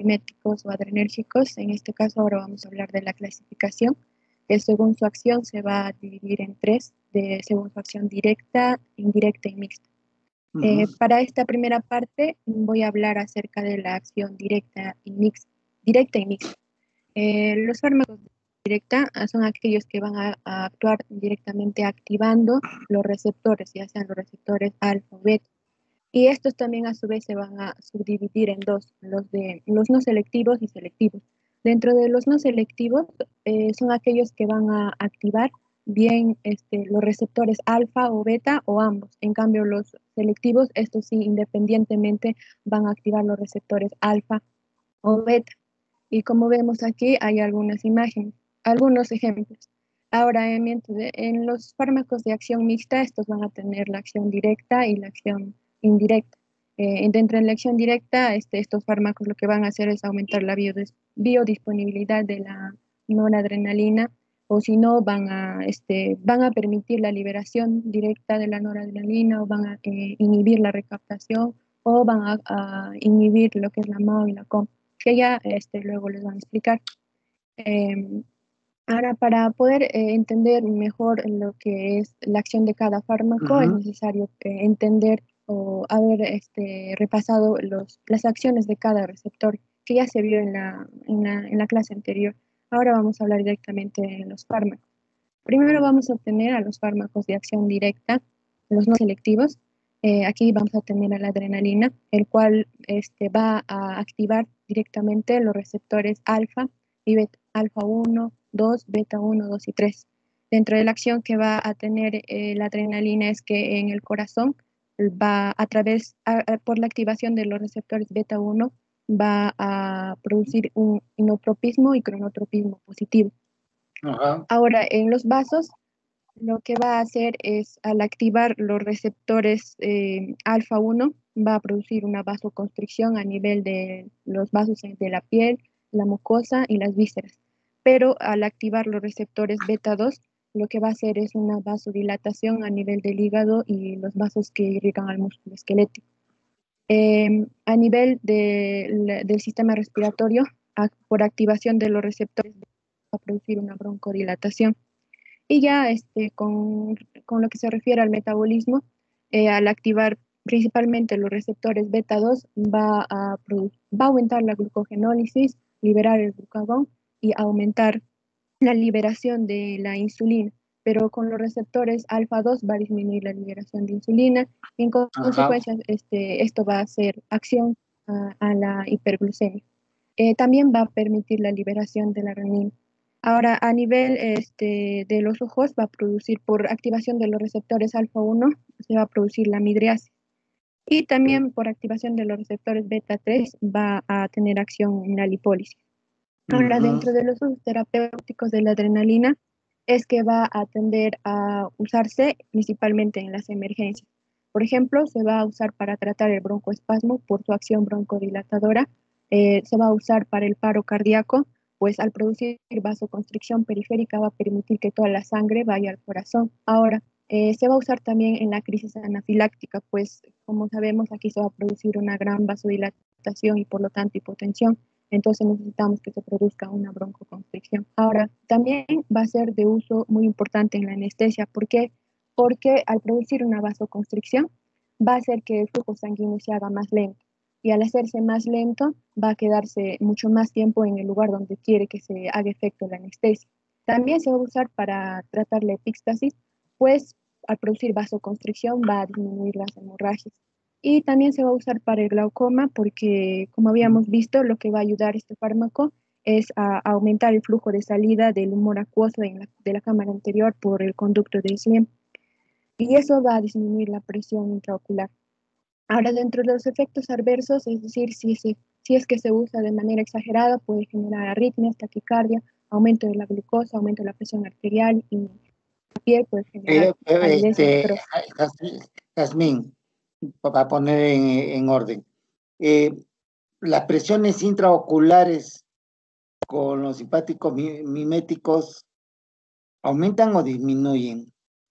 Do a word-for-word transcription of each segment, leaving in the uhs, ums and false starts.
miméticos o adrenérgicos. En este caso ahora vamos a hablar de la clasificación, que según su acción se va a dividir en tres, de, según su acción directa, indirecta y mixta. Uh-huh. eh, para esta primera parte voy a hablar acerca de la acción directa y mixta. Directa y mixta. Eh, los fármacos directa son aquellos que van a, a actuar directamente activando los receptores, ya sean los receptores alfa o beta. Y estos también a su vez se van a subdividir en dos, los, de, los no selectivos y selectivos. Dentro de los no selectivos eh, son aquellos que van a activar bien este, los receptores alfa o beta o ambos. En cambio los selectivos, estos sí independientemente van a activar los receptores alfa o beta. Y como vemos aquí hay algunas imágenes, algunos ejemplos. Ahora, en, en los fármacos de acción mixta, estos van a tener la acción directa y la acción indirecta. Eh, dentro de la acción directa, este, estos fármacos lo que van a hacer es aumentar la biodis biodisponibilidad de la noradrenalina, o si no, van a, este, van a permitir la liberación directa de la noradrenalina, o van a eh, inhibir la recaptación, o van a, a inhibir lo que es la M A O y la C O M, que ya este, luego les van a explicar. Eh, ahora, para poder eh, entender mejor lo que es la acción de cada fármaco, uh-huh. es necesario eh, entender o haber este, repasado los, las acciones de cada receptor, que ya se vio en la, en, la, en la clase anterior. Ahora vamos a hablar directamente de los fármacos. Primero vamos a obtener a los fármacos de acción directa, los no selectivos. Eh, aquí vamos a tener a la adrenalina, el cual este, va a activar directamente los receptores alfa y beta, alfa uno, dos, beta uno, dos y tres. Dentro de la acción que va a tener eh, la adrenalina es que en el corazón va a través, a, a, por la activación de los receptores beta uno, va a producir un inotropismo y cronotropismo positivo. Ajá. Ahora, en los vasos, lo que va a hacer es, al activar los receptores eh, alfa uno, va a producir una vasoconstricción a nivel de los vasos de la piel, la mucosa y las vísceras. Pero al activar los receptores beta dos, lo que va a hacer es una vasodilatación a nivel del hígado y los vasos que irrigan al músculo esquelético. Eh, a nivel de, del sistema respiratorio, a, por activación de los receptores, va a producir una broncodilatación. Y ya este, con, con lo que se refiere al metabolismo, eh, al activar principalmente los receptores beta dos, va a, va a aumentar la glucogenólisis, liberar el glucagón y aumentar la liberación de la insulina. Pero con los receptores alfa dos va a disminuir la liberación de insulina y en Ajá. consecuencia este, esto va a hacer acción a, a la hiperglucemia. Eh, también va a permitir la liberación de la renina. Ahora, a nivel este, de los ojos, va a producir por activación de los receptores alfa uno, se va a producir la midriasis. Y también por activación de los receptores beta tres va a tener acción en la lipólisis. Ahora, uh-huh. dentro de los usos terapéuticos de la adrenalina, es que va a tender a usarse principalmente en las emergencias. Por ejemplo, se va a usar para tratar el broncoespasmo por su acción broncodilatadora, eh, se va a usar para el paro cardíaco, pues al producir vasoconstricción periférica va a permitir que toda la sangre vaya al corazón. Ahora, eh, se va a usar también en la crisis anafiláctica, pues como sabemos aquí se va a producir una gran vasodilatación y por lo tanto hipotensión. Entonces necesitamos que se produzca una broncoconstricción. Ahora, también va a ser de uso muy importante en la anestesia. ¿Por qué? Porque al producir una vasoconstricción va a hacer que el flujo sanguíneo se haga más lento. Y al hacerse más lento, va a quedarse mucho más tiempo en el lugar donde quiere que se haga efecto la anestesia. También se va a usar para tratar la epíxtasis, pues al producir vasoconstricción va a disminuir las hemorragias. Y también se va a usar para el glaucoma porque, como habíamos visto, lo que va a ayudar este fármaco es a, a aumentar el flujo de salida del humor acuoso en la, de la cámara anterior por el conducto de Slim. Y eso va a disminuir la presión intraocular. Ahora, dentro de los efectos adversos, es decir, si, si, si es que se usa de manera exagerada, puede generar arritmias, taquicardia, aumento de la glucosa, aumento de la presión arterial y la piel puede generar eh, eh, este, Jazmín, para poner en, en orden, eh, las presiones intraoculares con los simpáticos miméticos aumentan o disminuyen.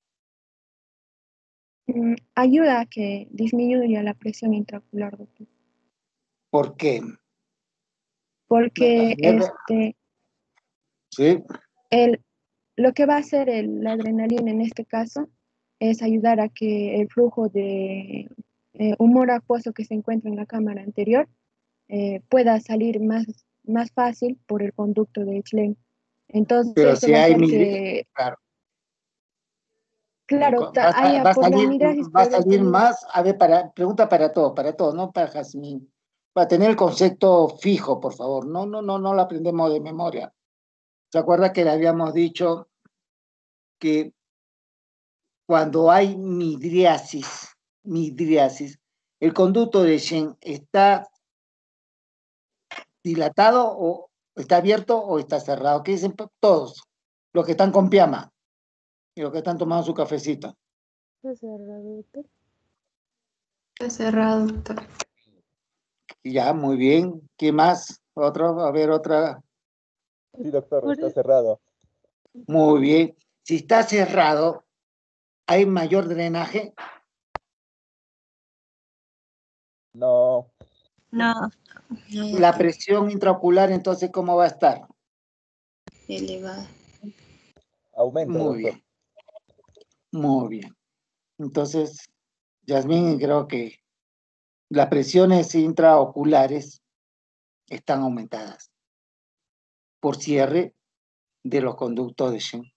Mm, ayuda a que disminuya la presión intraocular, doctor. ¿Por qué? porque este, sí. el, lo que va a hacer el, la adrenalina en este caso es ayudar a que el flujo de eh, humor acuoso que se encuentra en la cámara anterior eh, pueda salir más, más fácil por el conducto de Schlenk. Entonces, pero esto si va a hay hacer midri- que, claro, claro, va, ahí a, va a por la salir, mirasis va a podrías salir tener. más, a ver, para, pregunta para todos, para todos, no para Jazmín. Para tener el concepto fijo, por favor. No, no, no, no lo aprendemos de memoria. ¿Se acuerda que le habíamos dicho que cuando hay midriasis, midriasis, el conducto de Shen está dilatado o está abierto o está cerrado? ¿Qué dicen todos? Los que están con piama y los que están tomando su cafecito. Está cerrado. Está cerrado, doctor. Ya, muy bien. ¿Qué más? Otro, a ver, otra. Sí, doctor, está cerrado. Muy bien. Si está cerrado, ¿hay mayor drenaje? No. No. La presión intraocular, entonces, ¿cómo va a estar? Elevada. Aumenta, Muy doctor. bien. Muy bien. Entonces, Yasmín, creo que las presiones intraoculares están aumentadas por cierre de los conductos de Shen.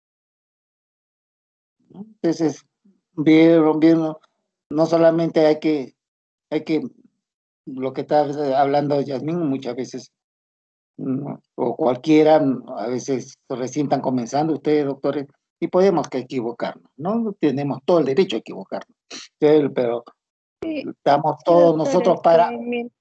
Entonces, vieron, vieron, no solamente hay que, hay que, lo que está hablando Yasmín, muchas veces, ¿no? O cualquiera, a veces recién están comenzando ustedes, doctores, y podemos que equivocarnos, ¿no? Tenemos todo el derecho a equivocarnos, pero Sí, estamos sí, todos doctor, nosotros este, para... en,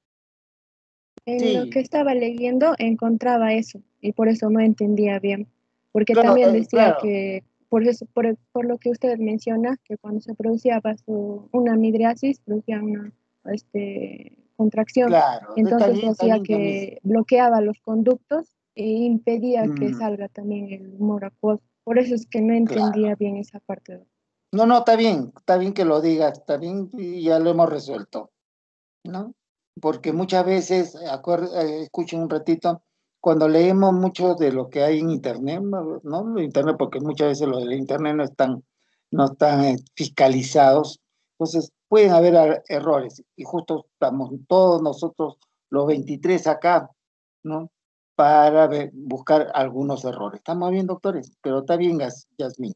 en lo Sí, que estaba leyendo encontraba eso y por eso no entendía bien, porque claro, también eh, decía claro, que por eso, por, por lo que usted menciona, que cuando se producía vaso, una midriasis, producía una este, contracción, claro, está entonces bien, está hacía bien, Yanis. que bloqueaba los conductos e impedía que Mm, salga también el humor acuoso. Por eso es que no claro. entendía bien esa parte. No, no, está bien, está bien que lo digas, está bien y ya lo hemos resuelto, ¿no? Porque muchas veces, acuer- eh, escuchen un ratito, cuando leemos mucho de lo que hay en Internet, ¿no? ¿no? Lo Internet, porque muchas veces los de Internet no están, no están eh, fiscalizados, entonces pueden haber er- errores, y justo estamos todos nosotros, los veintitrés acá, ¿no? Para ver- buscar algunos errores. Estamos bien, doctores, pero está bien, Yas- Yasmín.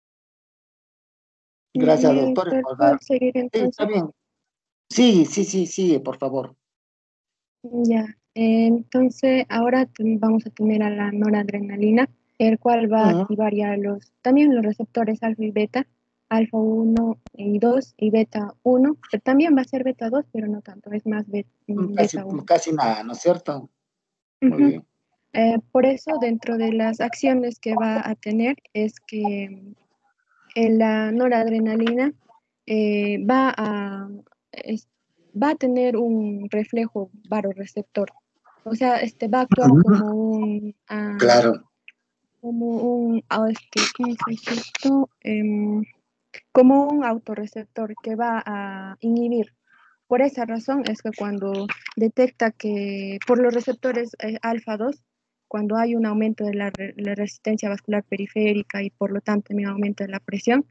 Gracias, Ya, doctores, doctor, por ¿puedo dar. seguir Sí, está entonces? bien. Sí, sí, sí, sigue, por favor. Ya, entonces ahora ten- vamos a tener a la noradrenalina, el cual va a Ujú. activar ya los, también los receptores alfa y beta, alfa uno y dos y beta uno, pero también va a ser beta dos, pero no tanto, es más bet- Mm, mm, Casi, beta uno. casi nada, ¿no es cierto? Muy Ujú. bien. Eh, por eso, dentro de las acciones que va a tener, es que eh, la noradrenalina eh, va a, es- va a tener un reflejo varoreceptor. O sea, este va a actuar Ujú. como un, ah, Claro. como un, ah, este, ¿cómo se dice esto? Em, como un autorreceptor que va a inhibir. Por esa razón es que cuando detecta que por los receptores eh, alfa dos, cuando hay un aumento de la, re- la resistencia vascular periférica y por lo tanto también aumento de la presión,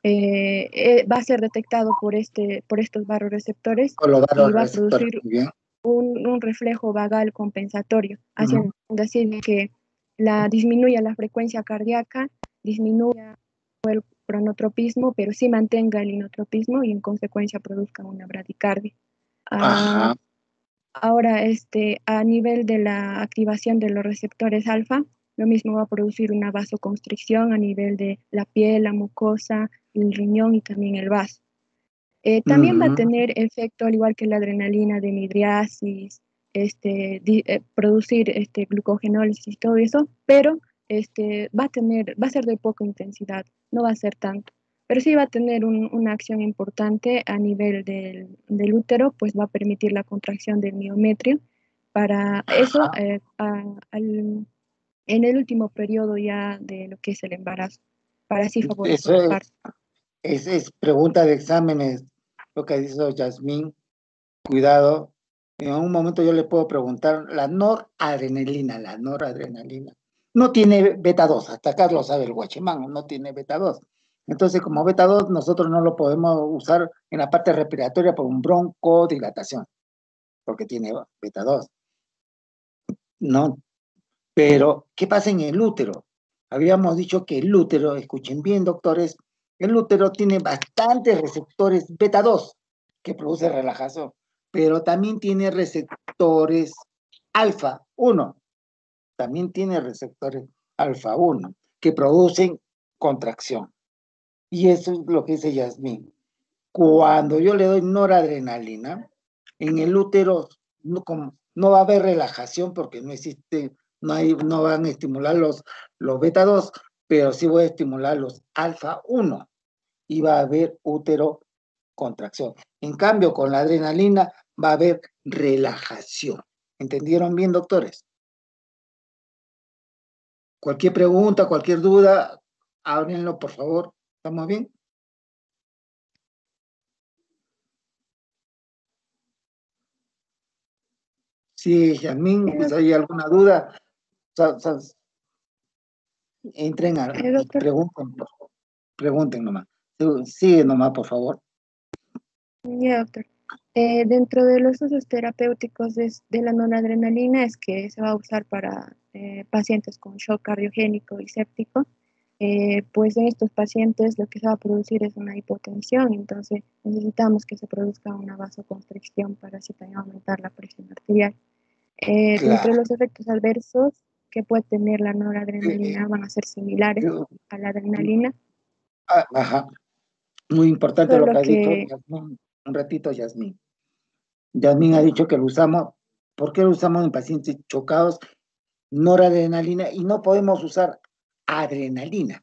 eh, eh, va a ser detectado por, este, por estos barroreceptores Con los y varios va a receptores. producir Muy bien. un, un reflejo vagal compensatorio, Ujú. haciendo así de que la, disminuya la frecuencia cardíaca, disminuya el cronotropismo, pero sí mantenga el inotropismo y en consecuencia produzca una bradicardia. Ah, Ajá. ahora, este, a nivel de la activación de los receptores alfa, lo mismo va a producir una vasoconstricción a nivel de la piel, la mucosa, el riñón y también el vaso. Eh, también va a Ujú. tener efecto, al igual que la adrenalina, de midriasis, este, di- eh, producir este, glucogenólisis y todo eso, pero este, va a tener, va a ser de poca intensidad, no va a ser tanto. Pero sí va a tener un- una acción importante a nivel del, del útero, pues va a permitir la contracción del miometrio. Para eso, Ajá. eh, a- al- en el último periodo ya de lo que es el embarazo, para así favorecer Eso el es, parto. es, es pregunta de exámenes, lo que dice Yasmín. Cuidado, En un momento yo le puedo preguntar, la noradrenalina, la noradrenalina, no tiene beta dos, hasta acá lo sabe el guachimán, no tiene beta dos. Entonces, como beta dos, nosotros no lo podemos usar en la parte respiratoria por un broncodilatación, porque tiene beta dos. No, pero, ¿qué pasa en el útero? Habíamos dicho que el útero, escuchen bien, doctores, el útero tiene bastantes receptores beta dos que produce relajación, pero también tiene receptores alfa uno, también tiene receptores alfa uno que producen contracción. Y eso es lo que dice Yasmín. Cuando yo le doy noradrenalina, en el útero no, como, no va a haber relajación porque no existe, no, hay, no van a estimular los, los beta dos, pero sí voy a estimular los alfa uno y va a haber útero contracción. En cambio, con la adrenalina va a haber relajación. ¿Entendieron bien, doctores? Cualquier pregunta, cualquier duda, háblenlo, por favor. ¿Estamos bien? Sí, Yasmín, pues hay alguna duda, sa- sa- entren a, Eh, y doctor, pregunten, por favor. Pregunten nomás. Sí, sigue nomás, por favor. ya, doctor. Eh, dentro de los usos terapéuticos de, de la noradrenalina es que se va a usar para eh, pacientes con shock cardiogénico y séptico. Eh, pues en estos pacientes lo que se va a producir es una hipotensión, entonces necesitamos que se produzca una vasoconstricción para así también aumentar la presión arterial. Eh, dentro de Claro. los efectos adversos que puede tener la Eh, eh, noradrenalina van a ser similares yo- a la adrenalina, ah, ajá. Muy importante lo solo que ha dicho que Yasmín. Un ratito, Yasmín. Yasmín ha dicho que lo usamos. ¿Por qué lo usamos en pacientes chocados? Noradrenalina y no podemos usar adrenalina.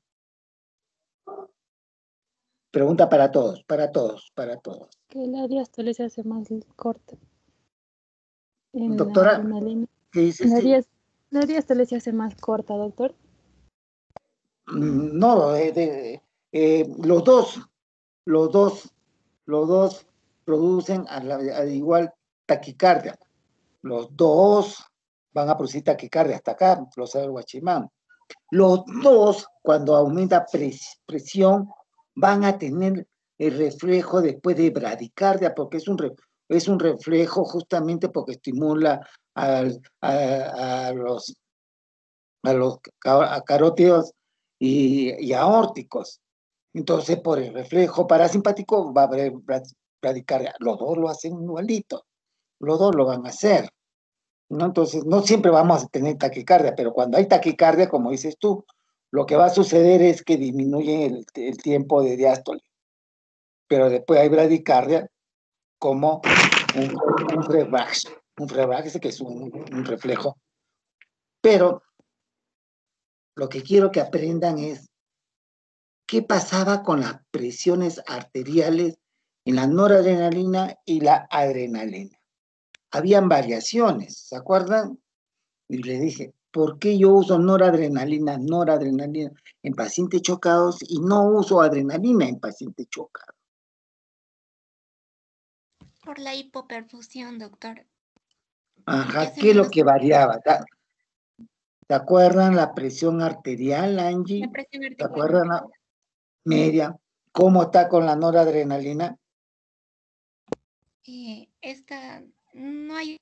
Pregunta para todos, para todos, para todos. Que la diástole se hace más corta en la Doctora, adrenalina. ¿qué dice? La, Sí. dias- la diástole se hace más corta, doctor. Mm, No, eh, de- eh, los dos, los dos, los dos producen a la- al igual taquicardia. Los dos van a producir taquicardia hasta acá, lo sabe el guachimán. Los dos, cuando aumenta pres- presión, van a tener el reflejo después de bradicardia, porque es un, re- es un reflejo justamente porque estimula al- a, a los, a los ca- a carótidos y, y aórticos. Entonces, por el reflejo parasimpático va a haber brad- bradicardia. Los dos lo hacen igualito, los dos lo van a hacer, ¿no? Entonces, no siempre vamos a tener taquicardia, pero cuando hay taquicardia, como dices tú, lo que va a suceder es que disminuye el, el tiempo de diástole, pero después hay bradicardia como un, un reflex, un reflex que es un, un reflejo. Pero lo que quiero que aprendan es qué pasaba con las presiones arteriales en la noradrenalina y la adrenalina. Habían variaciones, ¿se acuerdan? Y le dije, ¿por qué yo uso noradrenalina, noradrenalina en pacientes chocados y no uso adrenalina en pacientes chocados? Por la hipoperfusión, doctor. Ajá, ¿qué es lo que variaba? ¿Te, te acuerdan la presión arterial, Angie? La presión ¿Te arterial acuerdan la media? ¿Cómo está con la noradrenalina? eh, esta no hay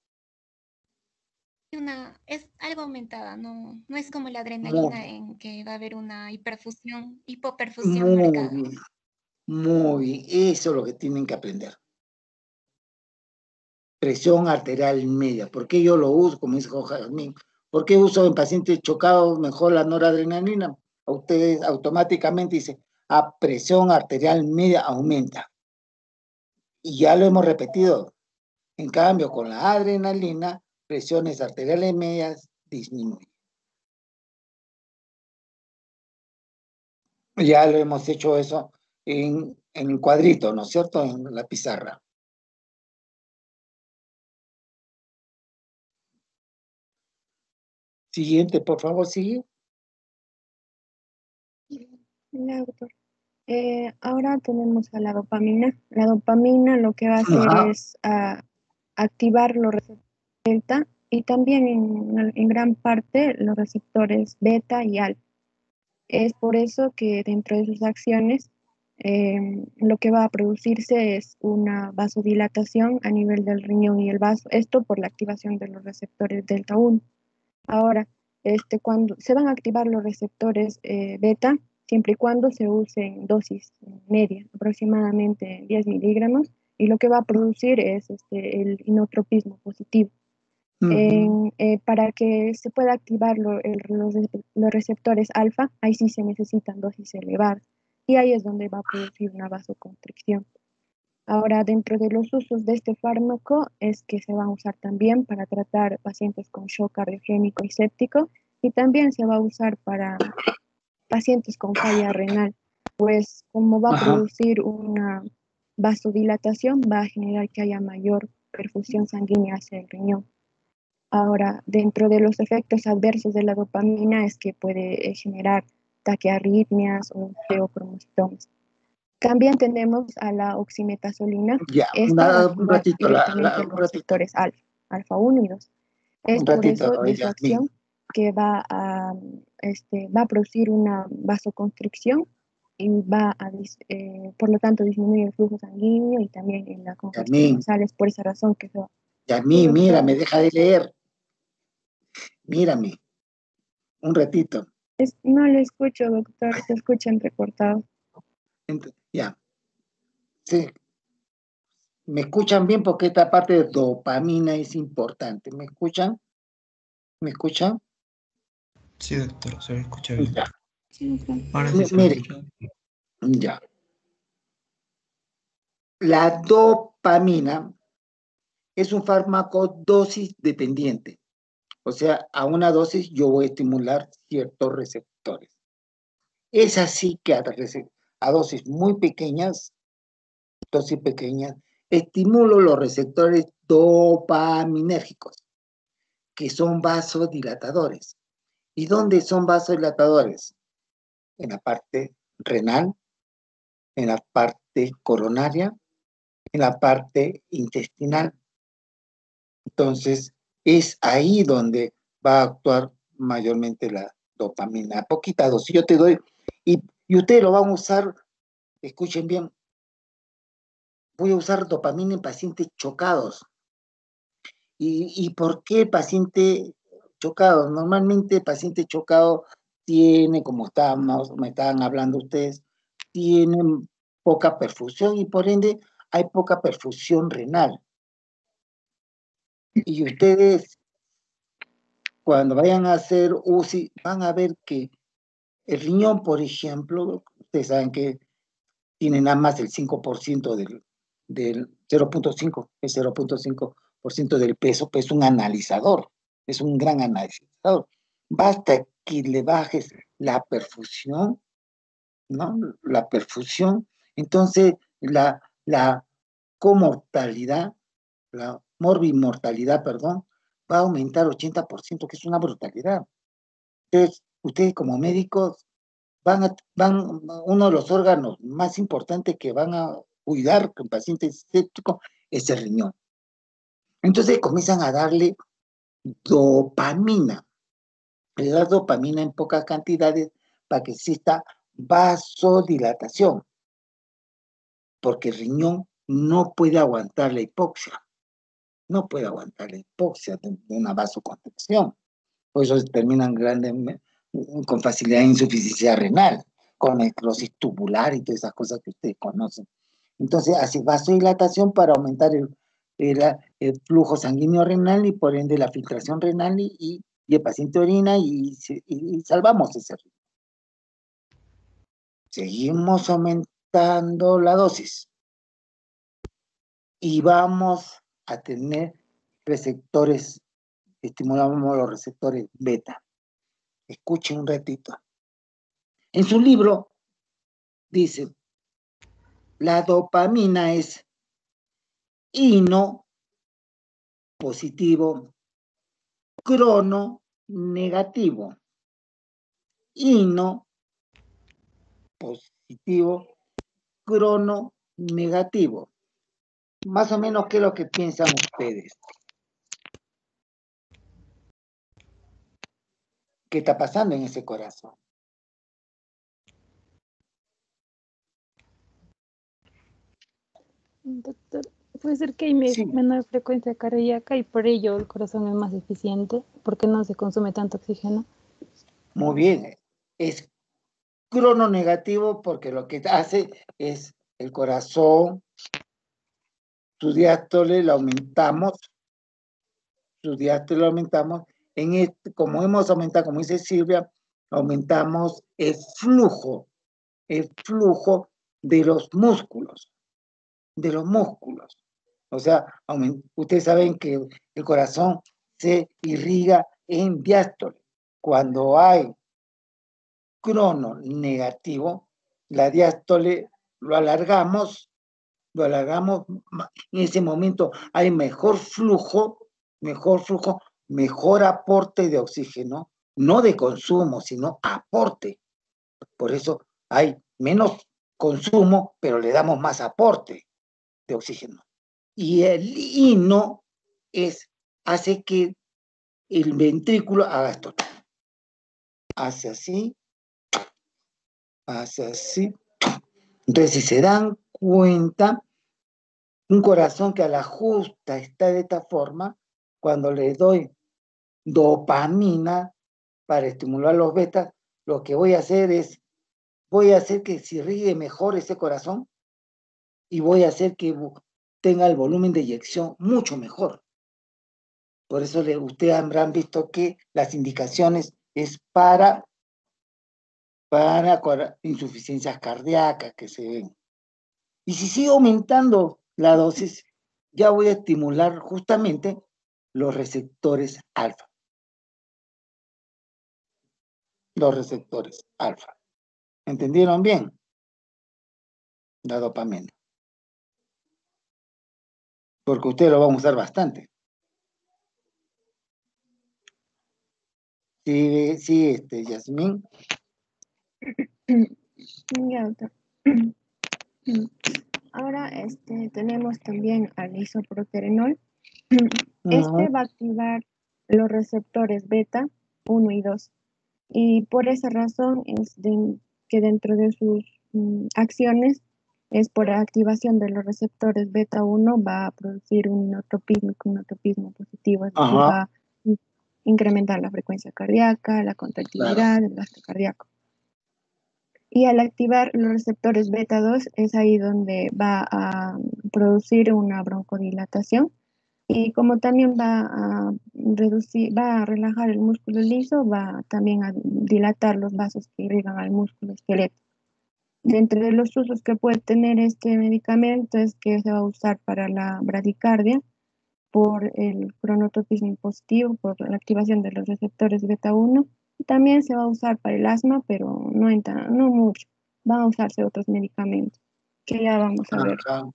una, es algo aumentada, no, no es como la adrenalina Muy, en que va a haber una hiperfusión, hipoperfusión muy marcada. bien, muy bien. Eso es lo que tienen que aprender. Presión arterial media. ¿Por qué yo lo uso, como dice Jazmín? ¿Por qué uso en pacientes chocados mejor la noradrenalina? A ustedes automáticamente dicen, a presión arterial media aumenta. Y ya lo hemos repetido. En cambio, con la adrenalina, presiones arteriales medias disminuyen. Ya lo hemos hecho eso en, en el cuadrito, ¿no es cierto? En la pizarra. Siguiente, por favor, sigue. ya, doctor. Eh, ahora tenemos a la dopamina. La dopamina lo que va a hacer Ajá. es ah, activar los receptores delta y también en, en gran parte los receptores beta y alfa. Es por eso que dentro de sus acciones eh, lo que va a producirse es una vasodilatación a nivel del riñón y el vaso, esto por la activación de los receptores delta uno. Ahora, este, cuando se van a activar los receptores eh, beta, siempre y cuando se usen dosis media, aproximadamente diez miligramos, y lo que va a producir es este, el inotropismo positivo. Ujú. En, eh, para que se pueda activar lo- el- los, los receptores alfa, ahí sí se necesitan dosis elevadas, y ahí es donde va a producir una vasoconstricción. Ahora, dentro de los usos de este fármaco es que se va a usar también para tratar pacientes con shock cardiogénico y séptico, y también se va a usar para pacientes con falla renal, pues como va a Ajá. producir una vasodilatación, va a generar que haya mayor perfusión sanguínea hacia el riñón. Ahora, dentro de los efectos adversos de la dopamina es que puede eh, generar taquiarritmias o feocromocitomas. También tenemos a la oximetazolina. Ya, Esta va a una- un activar ratito, la, directamente la- los un ratito, receptores alfa, alfa uno y dos. Es un por ratito, eso de su oiga, bien. acción que va a, este, va a producir una vasoconstricción y va a, dis- eh, por lo tanto, disminuir el flujo sanguíneo y también en la congestión Yasmín, nasal. Es por esa razón que se va. Sí, Yasmín, doctor. mírame, deja de leer, mírame, un ratito. Es- no le escucho, doctor, se escucha entrecortado. Ent- ya, sí, me escuchan bien porque esta parte de dopamina es importante. ¿Me escuchan? ¿Me escuchan? Sí, doctor, se me escucha bien. Ya, Sí, doctor. Ahora sí mi- se me mire, escucha. ya. La dopamina es un fármaco dosis dependiente. O sea, a una dosis yo voy a estimular ciertos receptores. Es así que a, rece- a dosis muy pequeñas, dosis pequeñas, estimulo los receptores dopaminérgicos, que son vasodilatadores. ¿Y dónde son vasodilatadores? En la parte renal, en la parte coronaria, en la parte intestinal. Entonces, es ahí donde va a actuar mayormente la dopamina. Poquita dosis, yo te doy, y, y ustedes lo van a usar, escuchen bien, voy a usar dopamina en pacientes chocados. ¿Y, y por qué paciente chocado? Normalmente el paciente chocado tiene, como estábamos, me estaban hablando ustedes, tienen poca perfusión y por ende hay poca perfusión renal. Y ustedes cuando vayan a hacer U C I van a ver que el riñón, por ejemplo, ustedes saben que tiene nada más el cinco por ciento del, del cero punto cinco, el cero punto cinco por ciento del peso, pues es un analizador, es un gran analizador. Basta que le bajes la perfusión, ¿no? La perfusión, entonces la, la comortalidad, la morbimortalidad, perdón, va a aumentar ochenta por ciento, que es una brutalidad. Entonces, ustedes como médicos van a, van, uno de los órganos más importantes que van a cuidar con pacientes escépticos es el riñón. Entonces comienzan a darle dopamina, le da dopamina en pocas cantidades para que exista vasodilatación, porque el riñón no puede aguantar la hipoxia, no puede aguantar la hipoxia de una vasoconstricción. Por eso terminan grandes, con facilidad de insuficiencia renal, con necrosis tubular y todas esas cosas que ustedes conocen. Entonces hace vasodilatación para aumentar el, el, el flujo sanguíneo renal y por ende la filtración renal y, y, y el paciente orina y, y, y salvamos ese riesgo. Seguimos aumentando la dosis y vamos a tener receptores, estimulamos los receptores beta. Escuchen un ratito. En su libro dice, la dopamina es hino positivo, crono negativo. Hino positivo, crono negativo. Más o menos, ¿qué es lo que piensan ustedes? ¿Qué está pasando en ese corazón? Doctor, puede ser que hay me- Sí. menor frecuencia cardíaca y por ello el corazón es más eficiente, porque no se consume tanto oxígeno. Muy bien. Es crononegativo porque lo que hace es el corazón, su diástole lo aumentamos, su diástole lo aumentamos. En este, como hemos aumentado, como dice Silvia, aumentamos el flujo, el flujo de los músculos, de los músculos. O sea, aument- ustedes saben que el corazón se irriga en diástole. Cuando hay crono negativo, la diástole lo alargamos, lo alargamos, ma- en ese momento hay mejor flujo, mejor flujo, mejor aporte de oxígeno, no de consumo, sino aporte. Por eso hay menos consumo, pero le damos más aporte de oxígeno. Y el hino es, hace que el ventrículo haga esto. Hace así, hace así. Entonces, si se dan cuenta, un corazón que a la justa está de esta forma, cuando le doy dopamina para estimular los betas, lo que voy a hacer es, voy a hacer que se irrigue mejor ese corazón y voy a hacer que tenga el volumen de eyección mucho mejor. Por eso le, ustedes habrán visto que las indicaciones es para, para insuficiencias cardíacas que se ven. Y si sigo aumentando la dosis, ya voy a estimular justamente los receptores alfa. Los receptores alfa. ¿Entendieron bien? La dopamina. Porque ustedes lo van a usar bastante. Sí, sí, este, Yasmín. Ya, doctor. Ahora este, tenemos también al isoproterenol. Este Uh-huh. va a activar los receptores beta uno y dos. Y por esa razón es de, que dentro de sus mm, acciones es por activación de los receptores beta uno va a producir un inotropismo, un inotropismo positivo, es decir, Uh-huh. va a incrementar la frecuencia cardíaca, la contractilidad, Claro. el gasto cardíaco. Y al activar los receptores beta dos es ahí donde va a producir una broncodilatación y como también va a reducir, va a relajar el músculo liso, va también a dilatar los vasos que irrigan al músculo esqueleto. Dentro de los usos que puede tener este medicamento es que se va a usar para la bradicardia por el cronotropismo positivo, por la activación de los receptores beta uno. También se va a usar para el asma, pero no, en tan, no mucho. Van a usarse otros medicamentos que ya vamos a ver. Ajá.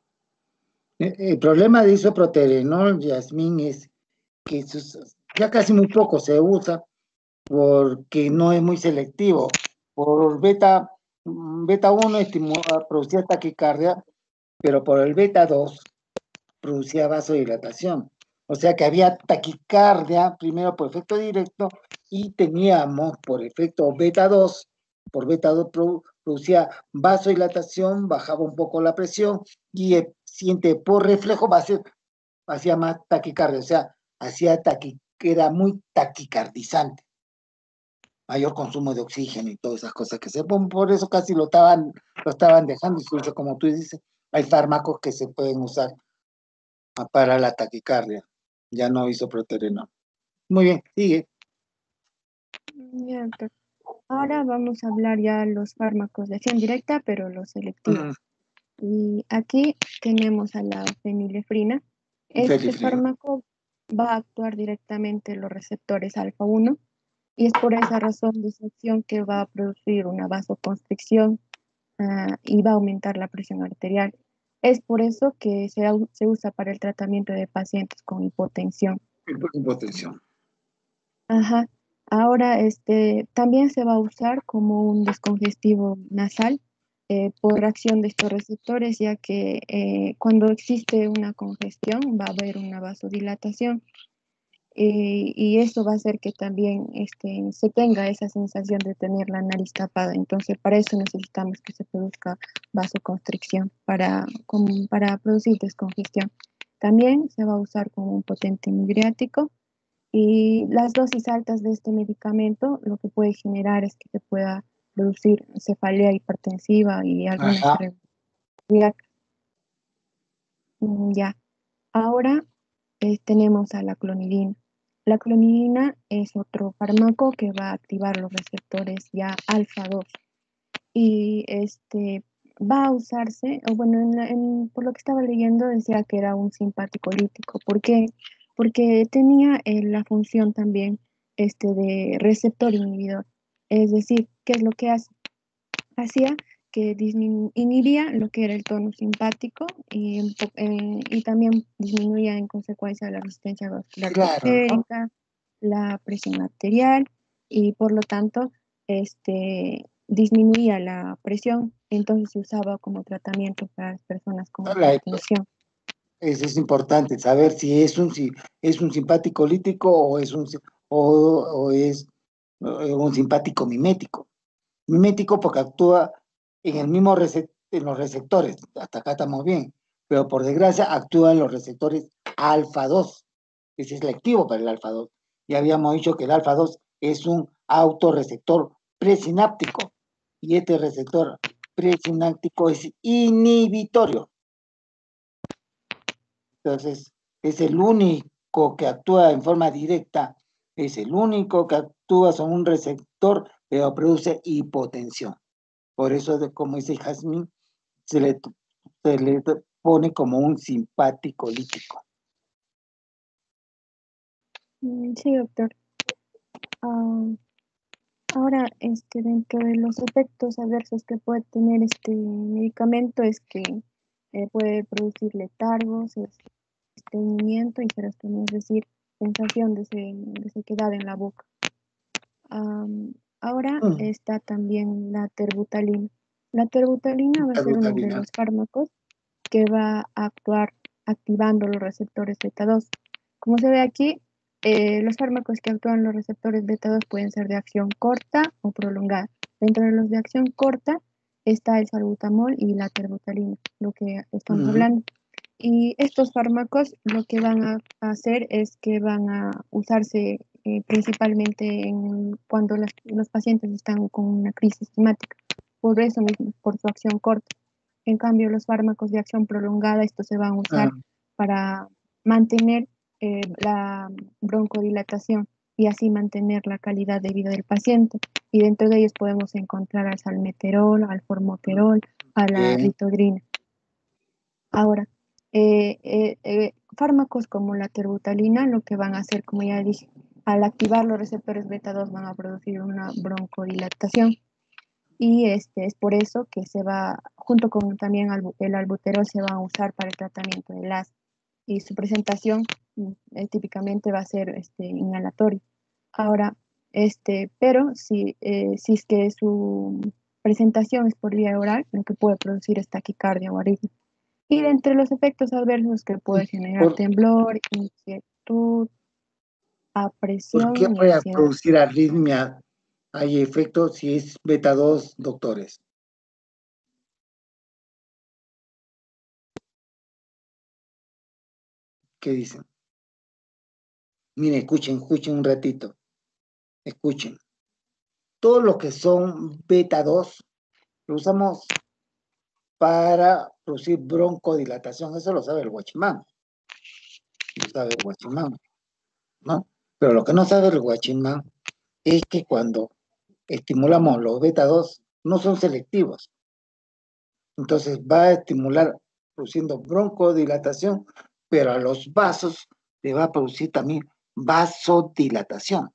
El problema de isoproterenol, Yasmín, es que ya casi muy poco se usa porque no es muy selectivo. Por beta, beta uno estimula, producía taquicardia, pero por el beta dos producía vasodilatación. O sea que había taquicardia primero por efecto directo y teníamos por efecto beta dos, por beta dos producía vasodilatación, bajaba un poco la presión y el paciente por reflejo va a ser, hacía más taquicardia, o sea, hacía taqui, era muy taquicardizante. Mayor consumo de oxígeno y todas esas cosas que se ponen, por eso casi lo estaban, lo estaban dejando, incluso como tú dices, hay fármacos que se pueden usar para la taquicardia, ya no isoproterenol. Muy bien, sigue. Ya, doctor. Ahora vamos a hablar ya los fármacos de acción directa, pero los selectivos. Uh-huh. Y aquí tenemos a la fenilefrina. Este Felifrina. Fármaco va a actuar directamente en los receptores alfa uno y es por esa razón de su acción que va a producir una vasoconstricción uh, y va a aumentar la presión arterial. Es por eso que se, se usa para el tratamiento de pacientes con hipotensión. Hipotensión. Ajá. Ahora, este, también se va a usar como un descongestivo nasal eh, por acción de estos receptores, ya que eh, cuando existe una congestión va a haber una vasodilatación. Eh, y eso va a hacer que también este, se tenga esa sensación de tener la nariz tapada. Entonces, para eso necesitamos que se produzca vasoconstricción para, como para producir descongestión. También se va a usar como un potente inhibidrático y las dosis altas de este medicamento lo que puede generar es que se pueda producir cefalea hipertensiva y algunas Ajá. cardíacas. Mm, Ya, ahora eh, tenemos a la clonidina. La clonidina es otro fármaco que va a activar los receptores ya alfa dos y este va a usarse, o bueno, en la- en- por lo que estaba leyendo decía que era un simpático lítico. ¿Por qué? Porque tenía eh, la función también este, de receptor inhibidor. Es decir, ¿qué es lo que hace? Hacía que disminu- inhibía lo que era el tono simpático y, un po- eh, y también disminuía en consecuencia la resistencia vascular Claro, ¿no? periférica, la presión arterial y por lo tanto este, disminuía la presión. Entonces se usaba como tratamiento para las personas con La- hipertensión. Eso es importante, saber si es un, si es un simpático lítico o es un, si- o, o es eh, un simpático mimético. Mimético porque actúa en el mismo recep- en los receptores, hasta acá estamos bien, pero por desgracia actúa en los receptores alfa dos, que es selectivo para el alfa dos. Ya habíamos dicho que el alfa dos es un autorreceptor presináptico y este receptor presináptico es inhibitorio. Entonces, es el único que actúa en forma directa, es el único que actúa sobre un receptor, pero produce hipotensión. Por eso, de- como dice Jazmín, se le, se le pone como un simpático lítico. Mm, Sí, doctor. Ah, ahora, este, dentro de los efectos adversos que puede tener este medicamento es que eh, puede producir letargos, es- estreñimiento y serostomía, es decir, sensación de, se- de sequedad en la boca. Am, ahora Mm, está también la terbutalina. La terbutalina va a ser uno de Terbutalina. los fármacos que va a actuar activando los receptores beta dos. Como se ve aquí, eh, los fármacos que actúan los receptores beta dos pueden ser de acción corta o prolongada. Dentro de los de acción corta está el salbutamol y la terbutalina, lo que estamos Ujú. hablando. Y estos fármacos lo que van a hacer es que van a usarse eh, principalmente en, cuando las- los pacientes están con una crisis hemática. Por eso mismo, por su acción corta. En cambio, los fármacos de acción prolongada, estos se van a Ah, usar para mantener eh, la broncodilatación y así mantener la calidad de vida del paciente. Y dentro de ellos podemos encontrar al salmeterol, al formoterol, a la bien. ritodrina. Ahora, eh, eh, eh, fármacos como la terbutalina lo que van a hacer, como ya dije, al activar los receptores beta dos van a producir una broncodilatación y este, es por eso que se va, junto con también albu- el albuterol, se va a usar para el tratamiento del asma y su presentación mm, eh, típicamente va a ser este, inhalatoria. Ahora, este, pero si, eh, si es que su presentación es por vía oral, lo que puede producir es taquicardia o arritmia. Y de entre los efectos adversos que puede generar ¿Por, temblor, inquietud, por qué apresión y voy a ansiedad. producir arritmia? Hay efecto si es beta dos, doctores. ¿Qué dicen? Miren, escuchen, escuchen un ratito. Escuchen. Todo lo que son beta dos lo usamos para producir broncodilatación. Eso lo sabe el guachimán. Lo sabe el guachimán, ¿no? Pero lo que no sabe el guachimán es que cuando estimulamos los beta dos, no son selectivos. Entonces va a estimular produciendo broncodilatación, pero a los vasos le va a producir también vasodilatación.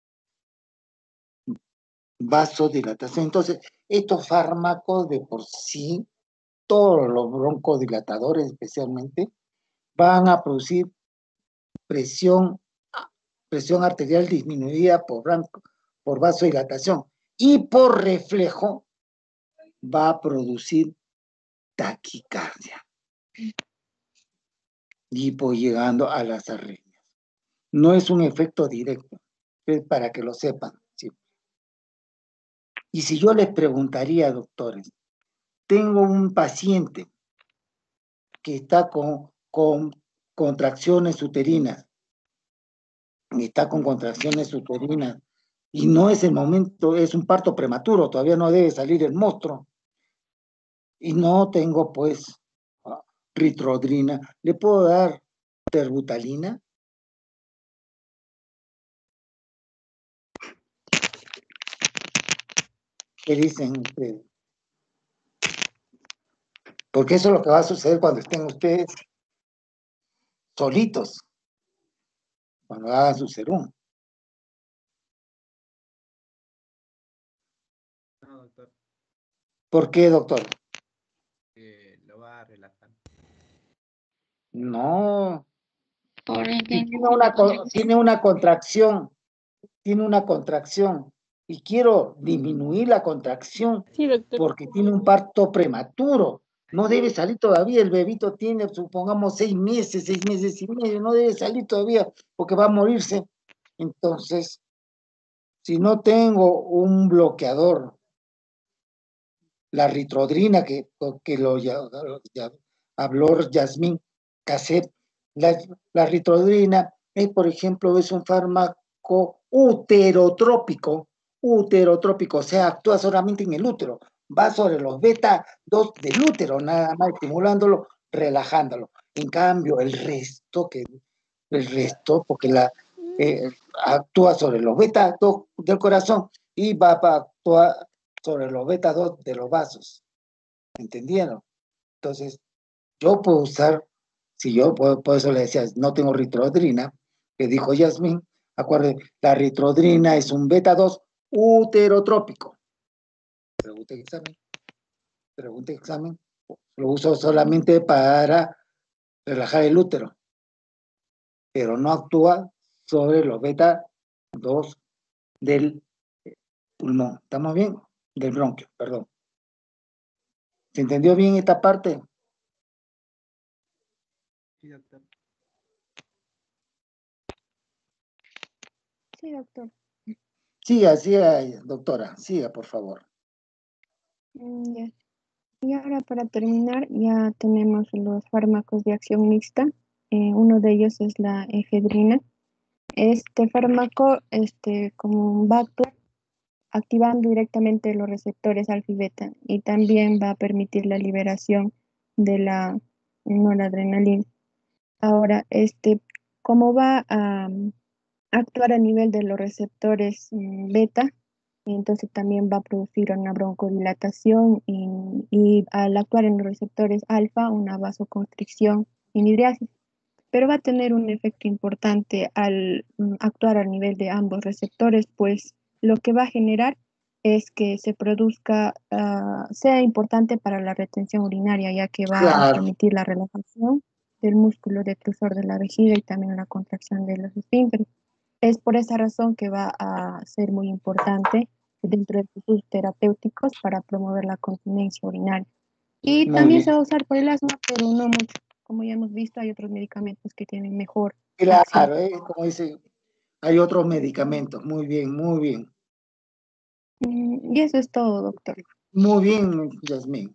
Vasodilatación. Entonces, estos fármacos de por sí, todos los broncodilatadores especialmente, van a producir presión, presión arterial disminuida por, bronco, por vasodilatación y por reflejo va a producir taquicardia. Y voy llegando a las arritmias. No es un efecto directo, es para que lo sepan. ¿Sí? Y si yo les preguntaría, doctores, tengo un paciente que está con, con contracciones uterinas, y está con contracciones uterinas, y no es el momento, es un parto prematuro, todavía no debe salir el monstruo, y no tengo pues ritrodrina, ¿le puedo dar terbutalina? ¿Qué dicen ustedes? Porque eso es lo que va a suceder cuando estén ustedes solitos, cuando hagan su serum. No, doctor. ¿Por qué, doctor? Eh, lo va a relajar. No. Porque Si tiene, una, tiene una contracción, tiene una contracción, y quiero disminuir la contracción Sí, doctor. porque tiene un parto prematuro. No debe salir todavía, el bebito tiene, supongamos, seis meses, seis meses y medio, no debe salir todavía porque va a morirse. Entonces, si no tengo un bloqueador, la ritrodrina, que, que lo ya, ya, habló Yasmín Cassette, la, la ritrodrina, eh, por ejemplo, es un fármaco uterotrópico, uterotrópico, o sea, actúa solamente en el útero, va sobre los beta dos del útero, nada más estimulándolo, relajándolo. En cambio, el resto, que el resto, porque la, eh, actúa sobre los beta dos del corazón y va a actuar sobre los beta dos de los vasos. ¿Entendieron? Entonces, yo puedo usar, si yo puedo, por eso le decía, no tengo ritrodrina, que dijo Yasmín, acuérdense, la ritrodrina es un beta dos uterotrópico. Pregunte examen. Pregunte examen. Lo uso solamente para relajar el útero, pero no actúa sobre los beta dos del pulmón. ¿Estamos bien? Del bronquio, perdón. ¿Se entendió bien esta parte? Sí, doctor. Sí, doctor. Siga, siga, doctora, siga, por favor. Mm, ya. Y ahora para terminar, ya tenemos los fármacos de acción mixta. Eh, uno de ellos es la efedrina. Este fármaco, este, como va a actuar activando directamente los receptores alfa y beta y también va a permitir la liberación de la noradrenalina. Ahora, este, como va a um, actuar a nivel de los receptores um, beta, entonces también va a producir una broncodilatación y, y al actuar en los receptores alfa, una vasoconstricción inhidriasis. Pero va a tener un efecto importante al um, actuar a nivel de ambos receptores, pues lo que va a generar es que se produzca, uh, sea importante para la retención urinaria, ya que va Claro. a permitir la relajación del músculo detrusor de la vejiga y también la contracción de los esfínteres. Es por esa razón que va a ser muy importante dentro de sus usos terapéuticos para promover la continencia urinaria. Y Muy también bien. se va a usar por el asma, pero no mucho. Como ya hemos visto, hay otros medicamentos que tienen mejor Claro, acción. eh, como dice, hay otros medicamentos. Muy bien, muy bien. Mm, Y eso es todo, doctor. Muy bien, Yasmín.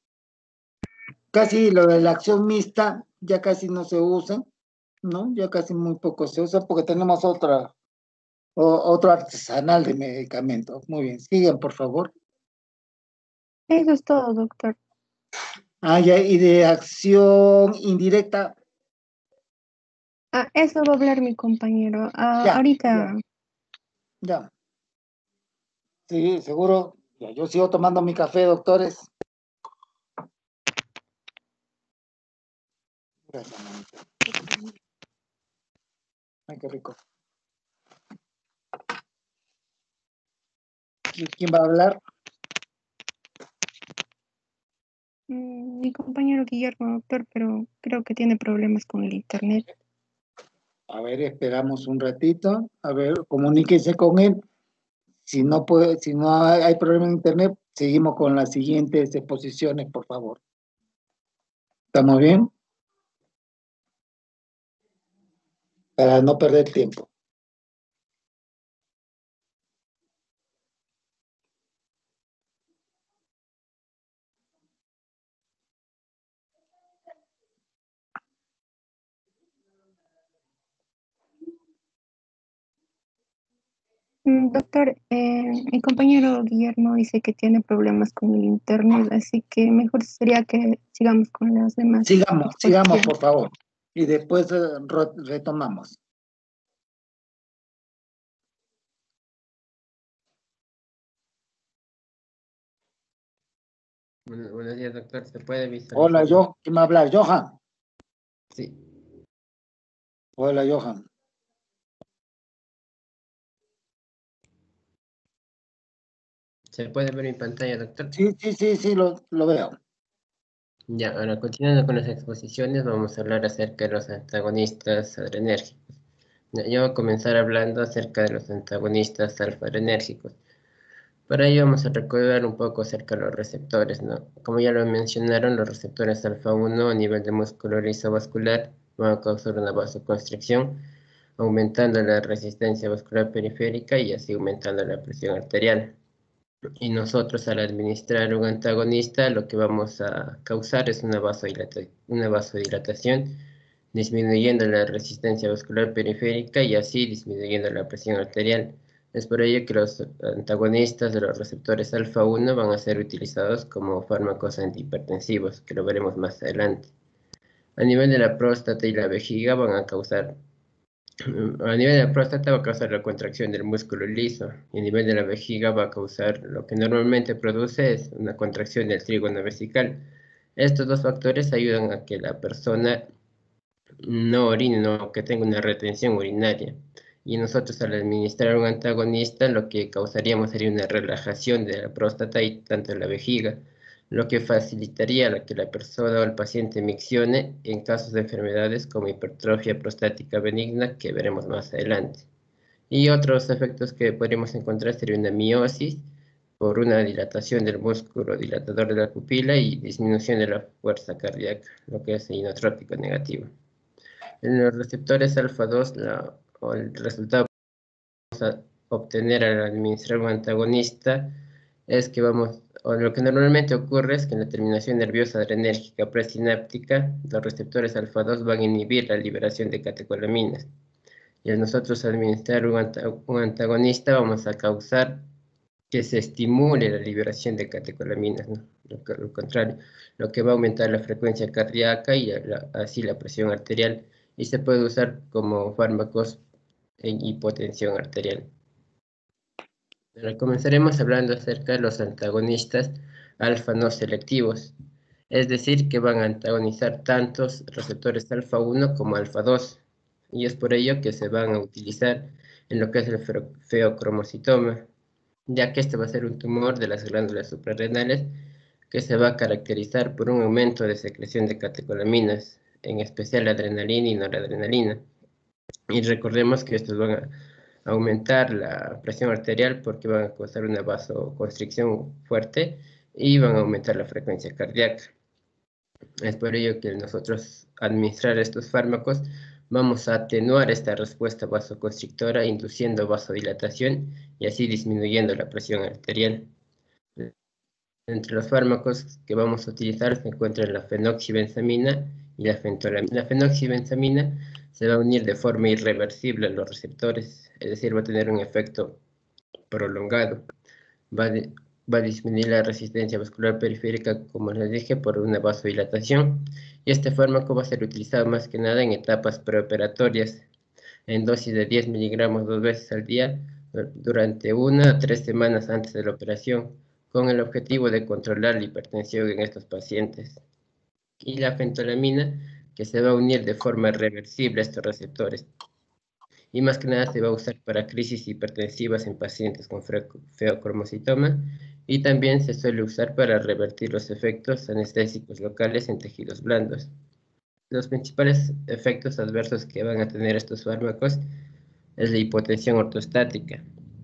Casi lo de la acción mixta ya casi no se usa, ¿no? Ya casi muy poco se usa porque tenemos otra, o- otro artesanal de medicamentos. Muy bien, sigan, por favor. Eso es todo, doctor. Ah, ya, y de acción indirecta, Ah, eso va a hablar mi compañero. Ah, ya, ahorita, ya. Sí, seguro. Ya, yo sigo tomando mi café, doctores. Gracias, mamita. Ay, qué rico. ¿Qui- ¿Quién va a hablar? mm, mi compañero Guillermo, doctor, pero creo que tiene problemas con el internet. A ver, esperamos un ratito. A ver, comuníquese con él. Si no puede, si no hay, hay problema en internet, seguimos con las siguientes exposiciones, por favor. ¿Estamos bien? Para no perder tiempo. Mm, Doctor, eh, mi compañero Guillermo dice que tiene problemas con el internet, así que mejor sería que sigamos con las demás Sigamos, sigamos, exposiciones. por favor. Y después eh, ro- retomamos. Bueno, buenos días, doctor. ¿Se puede Hola, visualizar? yo, ¿quién me habla? Johan. Sí. Hola, Johan. ¿Se puede ver mi pantalla, doctor? Sí, sí, sí, sí, lo, lo veo. Ya, ahora continuando con las exposiciones, vamos a hablar acerca de los antagonistas adrenérgicos. Ya, yo voy a comenzar hablando acerca de los antagonistas alfa-adrenérgicos. Para ello vamos a recordar un poco acerca de los receptores, ¿no? Como ya lo mencionaron, los receptores alfa uno a nivel de músculo liso vascular van a causar una vasoconstricción, aumentando la resistencia vascular periférica y así aumentando la presión arterial. Y nosotros al administrar un antagonista lo que vamos a causar es una, vasodilata una vasodilatación, disminuyendo la resistencia vascular periférica y así disminuyendo la presión arterial. Es por ello que los antagonistas de los receptores alfa uno van a ser utilizados como fármacos antihipertensivos, que lo veremos más adelante. A nivel de la próstata y la vejiga van a causar A nivel de la próstata va a causar la contracción del músculo liso y a nivel de la vejiga va a causar lo que normalmente produce es una contracción del trígono vesical. Estos dos factores ayudan a que la persona no orine, no, que tenga una retención urinaria. Y nosotros al administrar un antagonista lo que causaríamos sería una relajación de la próstata y tanto de la vejiga, lo que facilitaría la que la persona o el paciente miccione en casos de enfermedades como hipertrofia prostática benigna, que veremos más adelante. Y otros efectos que podríamos encontrar sería una miosis por una dilatación del músculo dilatador de la pupila y disminución de la fuerza cardíaca, lo que es inotrópico negativo. En los receptores alfa dos, la, o el resultado que vamos a obtener al administrar un antagonista es que vamos, o lo que normalmente ocurre es que en la terminación nerviosa adrenérgica presináptica, los receptores alfa dos van a inhibir la liberación de catecolaminas. Y al nosotros administrar un, anta un antagonista vamos a causar que se estimule la liberación de catecolaminas, ¿no? Lo, que, lo contrario, lo que va a aumentar la frecuencia cardíaca y la, así la presión arterial, y se puede usar como fármacos en hipotensión arterial. Ahora comenzaremos hablando acerca de los antagonistas alfa no selectivos, es decir, que van a antagonizar tantos receptores alfa uno como alfa dos, y es por ello que se van a utilizar en lo que es el feocromocitoma, ya que este va a ser un tumor de las glándulas suprarrenales que se va a caracterizar por un aumento de secreción de catecolaminas, en especial adrenalina y noradrenalina. Y recordemos que estos van a aumentar la presión arterial porque van a causar una vasoconstricción fuerte y van a aumentar la frecuencia cardíaca. Es por ello que nosotros administrar estos fármacos vamos a atenuar esta respuesta vasoconstrictora induciendo vasodilatación y así disminuyendo la presión arterial. Entre los fármacos que vamos a utilizar se encuentran la fenoxibenzamina y la fentolamina. La fenoxibenzamina se va a unir de forma irreversible a los receptores, es decir, va a tener un efecto prolongado. Va a, de, va a disminuir la resistencia vascular periférica, como les dije, por una vasodilatación. Y este fármaco va a ser utilizado más que nada en etapas preoperatorias, en dosis de diez miligramos dos veces al día, durante una a tres semanas antes de la operación, con el objetivo de controlar la hipertensión en estos pacientes. Y la fentolamina, que se va a unir de forma reversible a estos receptores. Y más que nada se va a usar para crisis hipertensivas en pacientes con feocromocitoma y también se suele usar para revertir los efectos anestésicos locales en tejidos blandos. Los principales efectos adversos que van a tener estos fármacos es la hipotensión ortostática,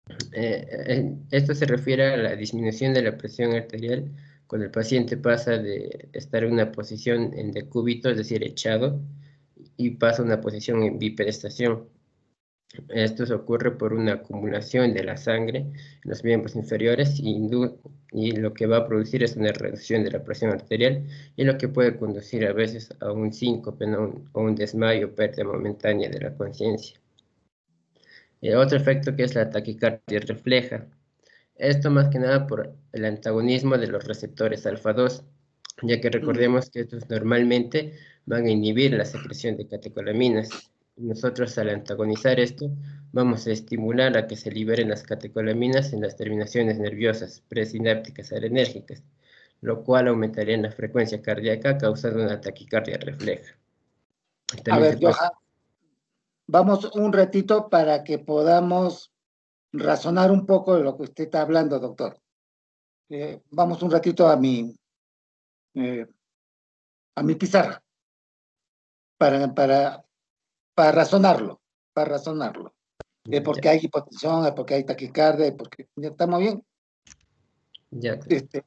Eh, eh, esto se refiere a la disminución de la presión arterial cuando el paciente pasa de estar en una posición en decúbito, es decir, echado, y pasa a una posición en bipedestación. Esto se ocurre por una acumulación de la sangre en los miembros inferiores y, y lo que va a producir es una reducción de la presión arterial y lo que puede conducir a veces a un síncope, ¿no? O un desmayo, pérdida momentánea de la conciencia. El otro efecto que es la taquicardia refleja. Esto más que nada por el antagonismo de los receptores alfa dos, ya que recordemos que estos normalmente van a inhibir la secreción de catecolaminas. Nosotros al antagonizar esto, vamos a estimular a que se liberen las catecolaminas en las terminaciones nerviosas presinápticas adrenérgicas, lo cual aumentaría la frecuencia cardíaca causando una taquicardia refleja. También a ver, se puede... Johan, vamos un ratito para que podamos razonar un poco de lo que usted está hablando, doctor. Eh, vamos un ratito a mi, eh, a mi pizarra para, para, para razonarlo, para razonarlo. Es porque Ya. hay hipotensión, es porque hay taquicardia, es porque ya estamos bien. Ya. Este,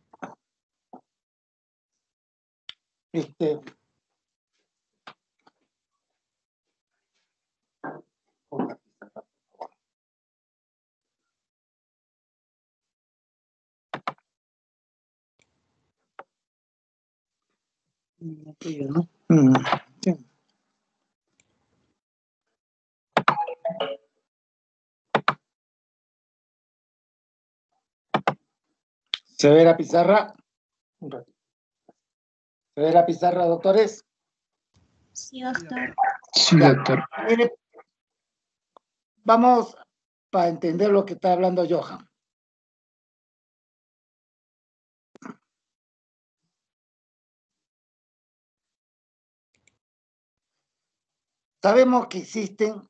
este, ¿no? Mm, sí. ¿Se ve la pizarra? Un ratito. ¿Se ve la pizarra, doctores? Sí, doctor. Sí, Ya. doctor. Mire, vamos para entender lo que está hablando Johan. Sabemos que existen,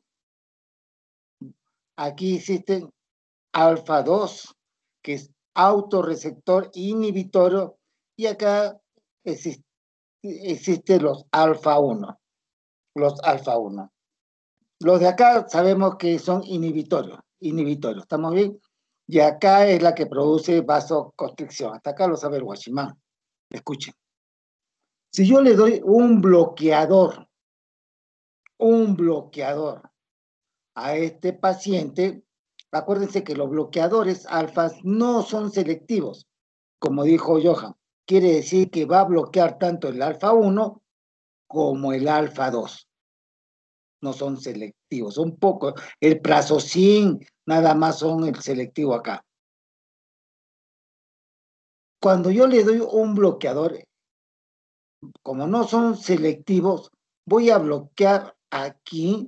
aquí existen alfa dos, que es autorreceptor inhibitorio, y acá existe, existen los alfa uno, los alfa uno. Los de acá sabemos que son inhibitorios, inhibitorios, ¿estamos bien? Y acá es la que produce vasoconstricción. Hasta acá lo sabe el Guachimán. Escuchen. Si yo le doy un bloqueador, un bloqueador a este paciente, acuérdense que los bloqueadores alfas no son selectivos, como dijo Johan. Quiere decir que va a bloquear tanto el alfa uno como el alfa dos. No son selectivos, un poco. El prazosín, nada más son el selectivo acá. Cuando yo le doy un bloqueador, como no son selectivos, voy a bloquear aquí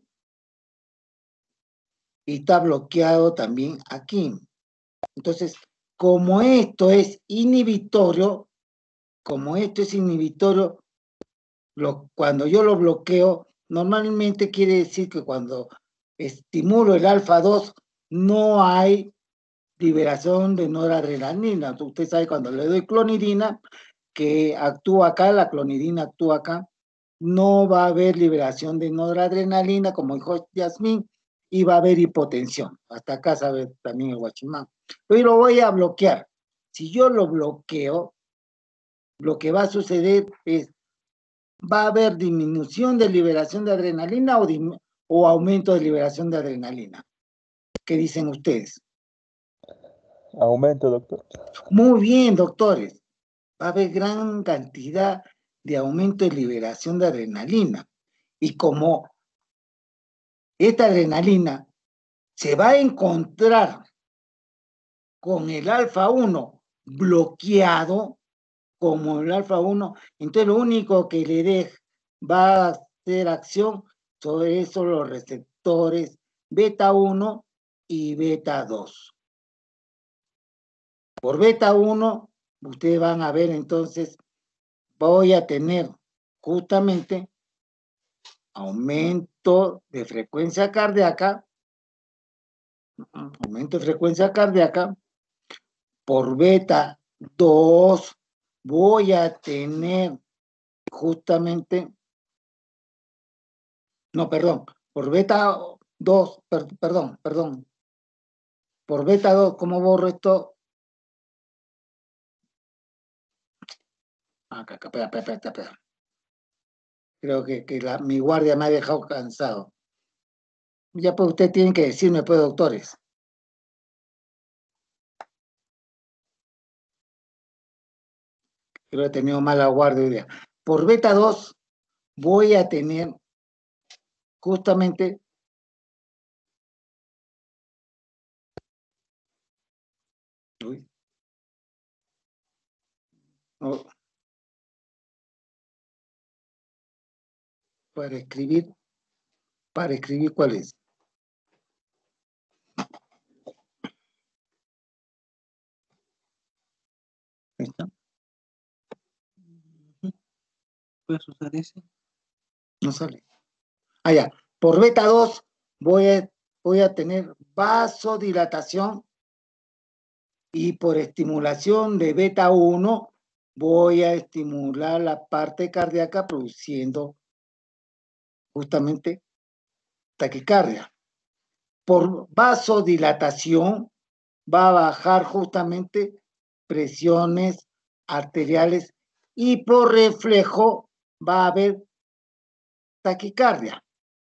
y está bloqueado también aquí. Entonces, como esto es inhibitorio, como esto es inhibitorio, lo, cuando yo lo bloqueo, normalmente quiere decir que cuando estimulo el alfa dos, no hay liberación de noradrenalina. Usted sabe cuando le doy clonidina, que actúa acá, la clonidina actúa acá, no va a haber liberación de noradrenalina, como dijo Yasmín, y va a haber hipotensión. Hasta acá sabe también el Guachimán. Pero lo voy a bloquear. Si yo lo bloqueo, lo que va a suceder es, va a haber disminución de liberación de adrenalina o, o aumento de liberación de adrenalina. ¿Qué dicen ustedes? Aumento, doctor. Muy bien, doctores. Va a haber gran cantidad de aumento de liberación de adrenalina. Y como esta adrenalina se va a encontrar con el alfa uno bloqueado, como el alfa uno, entonces lo único que le deja va a hacer acción sobre eso los receptores beta uno y beta dos. Por beta uno, ustedes van a ver entonces, voy a tener justamente aumento de frecuencia cardíaca, aumento de frecuencia cardíaca, por beta dos voy a tener justamente, no, perdón, por beta dos, per, perdón, perdón, por beta dos, ¿cómo borro esto? Acá, acá, espera, espera, espera, espera. Creo que, que la, mi guardia me ha dejado cansado. Ya pues ustedes tienen que decirme, pues, doctores. Creo que he tenido mala guardia hoy día. Por beta dos voy a tener justamente uy, oh, para escribir, para escribir cuál es. Ahí está. ¿Puedes usar ese? No sale. Ah, ya. Por beta dos voy a, voy a tener vasodilatación y por estimulación de beta uno voy a estimular la parte cardíaca produciendo justamente taquicardia. Por vasodilatación va a bajar justamente presiones arteriales y por reflejo va a haber taquicardia.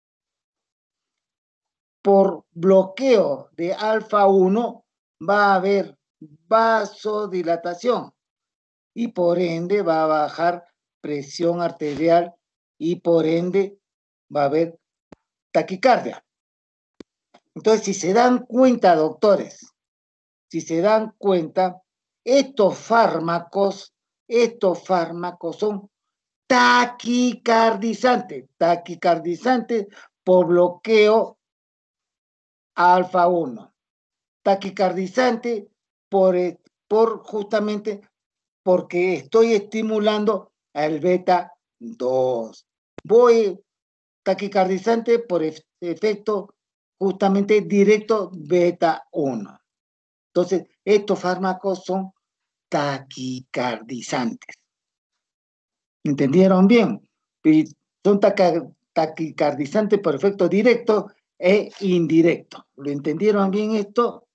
Por bloqueo de alfa uno va a haber vasodilatación y por ende va a bajar presión arterial y por ende va a haber taquicardia. Entonces, si se dan cuenta, doctores, si se dan cuenta, estos fármacos, estos fármacos son taquicardizantes, taquicardizantes por bloqueo alfa uno, taquicardizante por, por justamente porque estoy estimulando al beta dos. Voy taquicardizante por efecto justamente directo beta uno. Entonces, estos fármacos son taquicardizantes. ¿Entendieron bien? Son taquicardizantes por efecto directo e indirecto. ¿Lo entendieron bien esto?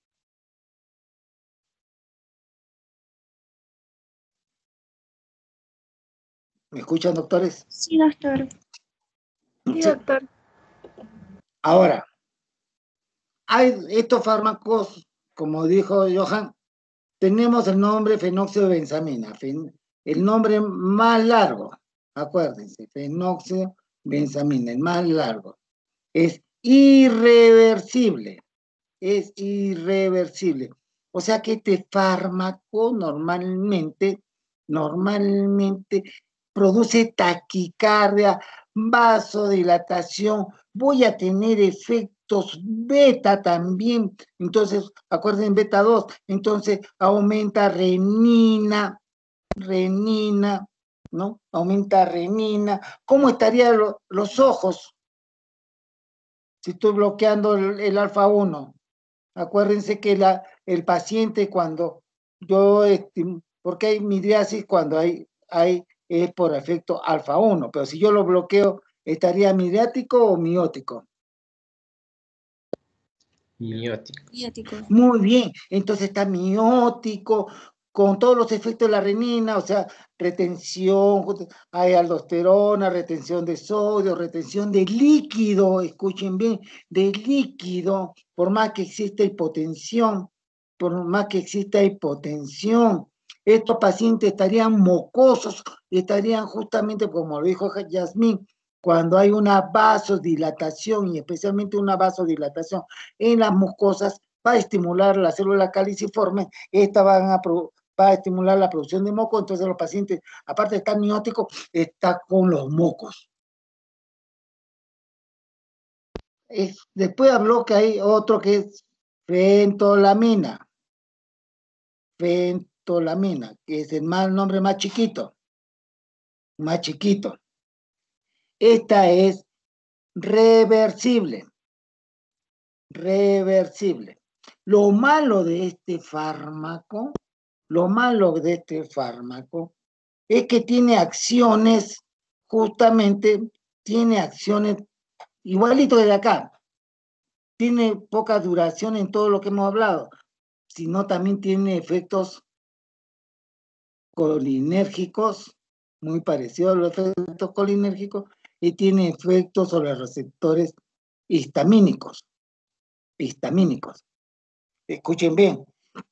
¿Me escuchan, doctores? Sí, doctor. Sí, doctor. Ahora, hay estos fármacos, como dijo Johan, tenemos el nombre fenoxibenzamina, el nombre más largo, acuérdense, fenoxibenzamina, el más largo. Es irreversible, es irreversible. O sea que este fármaco normalmente, normalmente produce taquicardia, vasodilatación, voy a tener efectos beta también, entonces, acuérdense, beta dos, entonces aumenta renina, renina, ¿no? Aumenta renina. ¿Cómo estarían lo, los ojos si estoy bloqueando el, el alfa uno? Acuérdense que la, el paciente cuando yo, porque hay midriasis cuando hay, hay es por efecto alfa uno, pero si yo lo bloqueo, ¿estaría midriático o miótico? Miótico. Miótico. Muy bien, entonces está miótico, con todos los efectos de la renina, o sea, retención, hay aldosterona, retención de sodio, retención de líquido, escuchen bien, de líquido, por más que exista hipotensión, por más que exista hipotensión, estos pacientes estarían mocosos, estarían justamente, como lo dijo Yasmín, cuando hay una vasodilatación, y especialmente una vasodilatación en las mucosas, va a estimular la célula caliciforme, esta van a va a estimular la producción de moco, entonces los pacientes, aparte de estar mióticos, está con los mocos. Es, después habló que hay otro que es fentolamina, fentolamina, que es el más, nombre más chiquito, más chiquito. Esta es reversible, reversible. Lo malo de este fármaco, lo malo de este fármaco es que tiene acciones, justamente tiene acciones igualito de acá, tiene poca duración en todo lo que hemos hablado, sino también tiene efectos colinérgicos, muy parecidos a los efectos colinérgicos, y tiene efectos sobre los receptores histamínicos. Histamínicos. Escuchen bien.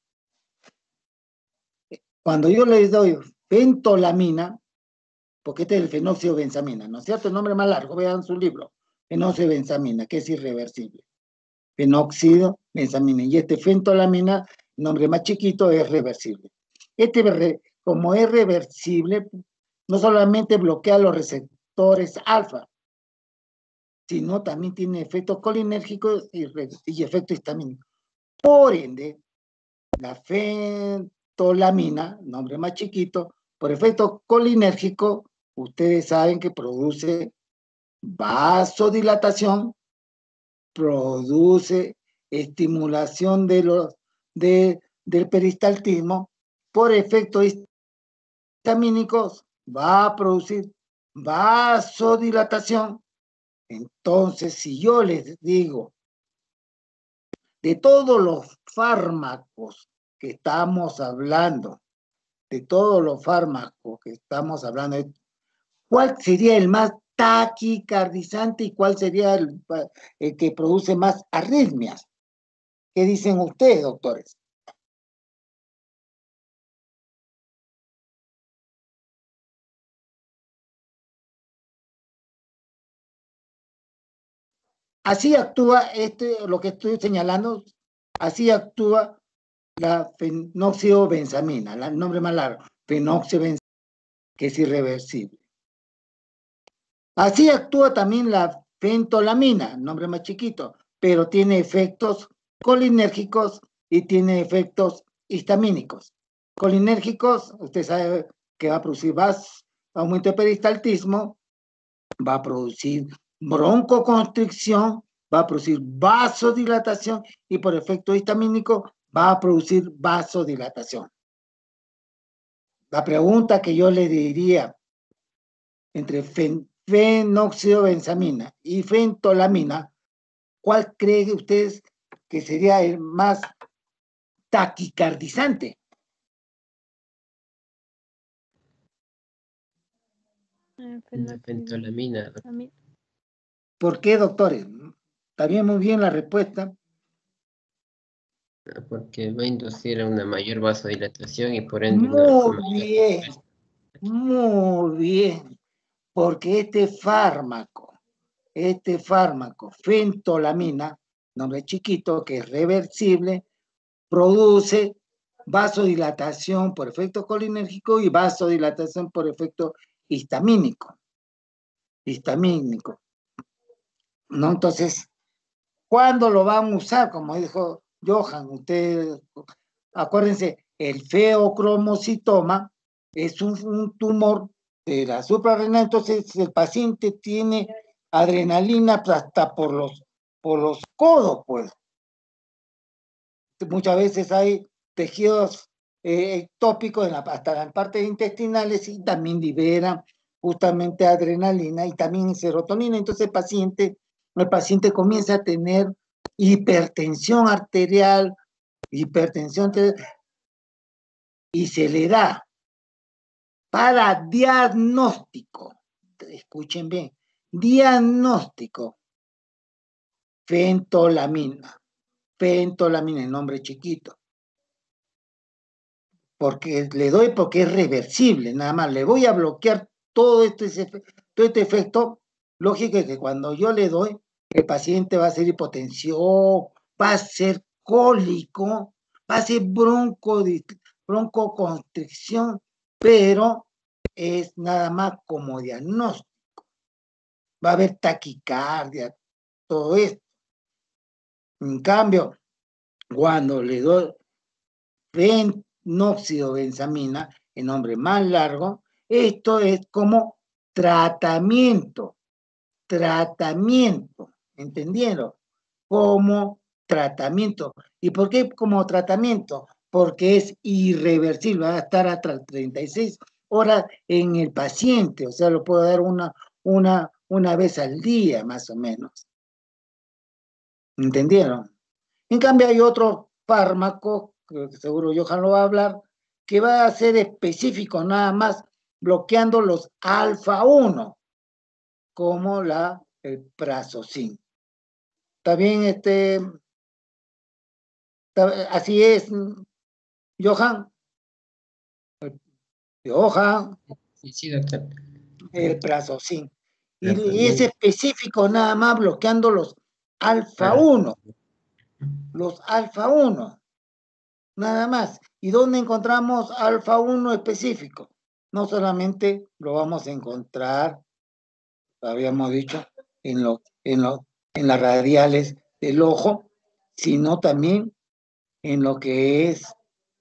Cuando yo les doy fentolamina, porque este es el fenoxibenzamina, ¿no es cierto? El nombre más largo, vean su libro. Fenoxibenzamina, que es irreversible. Fenóxido, benzamina. Y este fentolamina, el nombre más chiquito, es reversible. Este, como es reversible, no solamente bloquea los receptores alfa, sino también tiene efectos colinérgicos y, y efectos histamínicos. Por ende, la fentolamina, nombre más chiquito, por efecto colinérgico, ustedes saben que produce vasodilatación, produce estimulación de los, de, del peristaltismo, por efectos histamínicos va a producir vasodilatación. Entonces, si yo les digo, de todos los fármacos que estamos hablando, de todos los fármacos que estamos hablando, ¿cuál sería el más taquicardizante y cuál sería el, el que produce más arritmias? ¿Qué dicen ustedes, doctores? Así actúa este, lo que estoy señalando, así actúa la fenoxibenzamina, el nombre más largo, fenoxibenzamina, que es irreversible. Así actúa también la fentolamina, nombre más chiquito, pero tiene efectos colinérgicos y tiene efectos histamínicos. Colinérgicos, usted sabe que va a producir vas, aumento de peristaltismo, va a producir broncoconstricción, va a producir vasodilatación y por efecto histamínico va a producir vasodilatación. La pregunta que yo le diría entre fen fenoxibenzamina y fentolamina, ¿cuál creen ustedes que sería el más taquicardizante? La fentolamina. ¿Por qué, doctores? ¿Está bien, muy bien la respuesta? Porque va a inducir a una mayor vasodilatación y por ende muy una bien, muy bien, porque este fármaco, este fármaco, fentolamina, nombre chiquito, que es reversible, produce vasodilatación por efecto colinérgico y vasodilatación por efecto histamínico. Histamínico. ¿No? Entonces, ¿cuándo lo van a usar? Como dijo Johan, ustedes, acuérdense, el feocromocitoma es un, un tumor de la suprarrenal, entonces el paciente tiene adrenalina hasta por los, por los codos, pues. Muchas veces hay tejidos eh, ectópicos en la, hasta las partes intestinales y también liberan justamente adrenalina y también serotonina. Entonces el paciente, el paciente comienza a tener hipertensión arterial, hipertensión arterial, y se le da para diagnóstico, escuchen bien, diagnóstico, fentolamina. Fentolamina, el nombre chiquito. Porque le doy porque es reversible, nada más. Le voy a bloquear todo este, todo este efecto. Lógico que cuando yo le doy, el paciente va a ser hipotensión, va a ser cólico, va a ser bronco, broncoconstricción, pero es nada más como diagnóstico. Va a haber taquicardia, todo esto. En cambio, cuando le doy fenoxibenzamina, el nombre más largo, esto es como tratamiento, tratamiento, ¿entendieron? Como tratamiento. ¿Y por qué como tratamiento? Porque es irreversible, va a estar hasta treinta y seis horas en el paciente, o sea, lo puedo dar una, una, una vez al día, más o menos. ¿Entendieron? En cambio hay otro fármaco, que seguro Johan lo va a hablar, que va a ser específico nada más, bloqueando los alfa uno, como la, el Prazosin. ¿Está bien? Este, está, así es, Johan. Johan. Sí, sí, doctor. El Prazosin. Y, y es específico nada más bloqueando los alfa uno. Los alfa uno. Nada más. ¿Y dónde encontramos alfa uno específico? No solamente lo vamos a encontrar, habíamos dicho, en, lo, en, lo, en las radiales del ojo, sino también en lo que es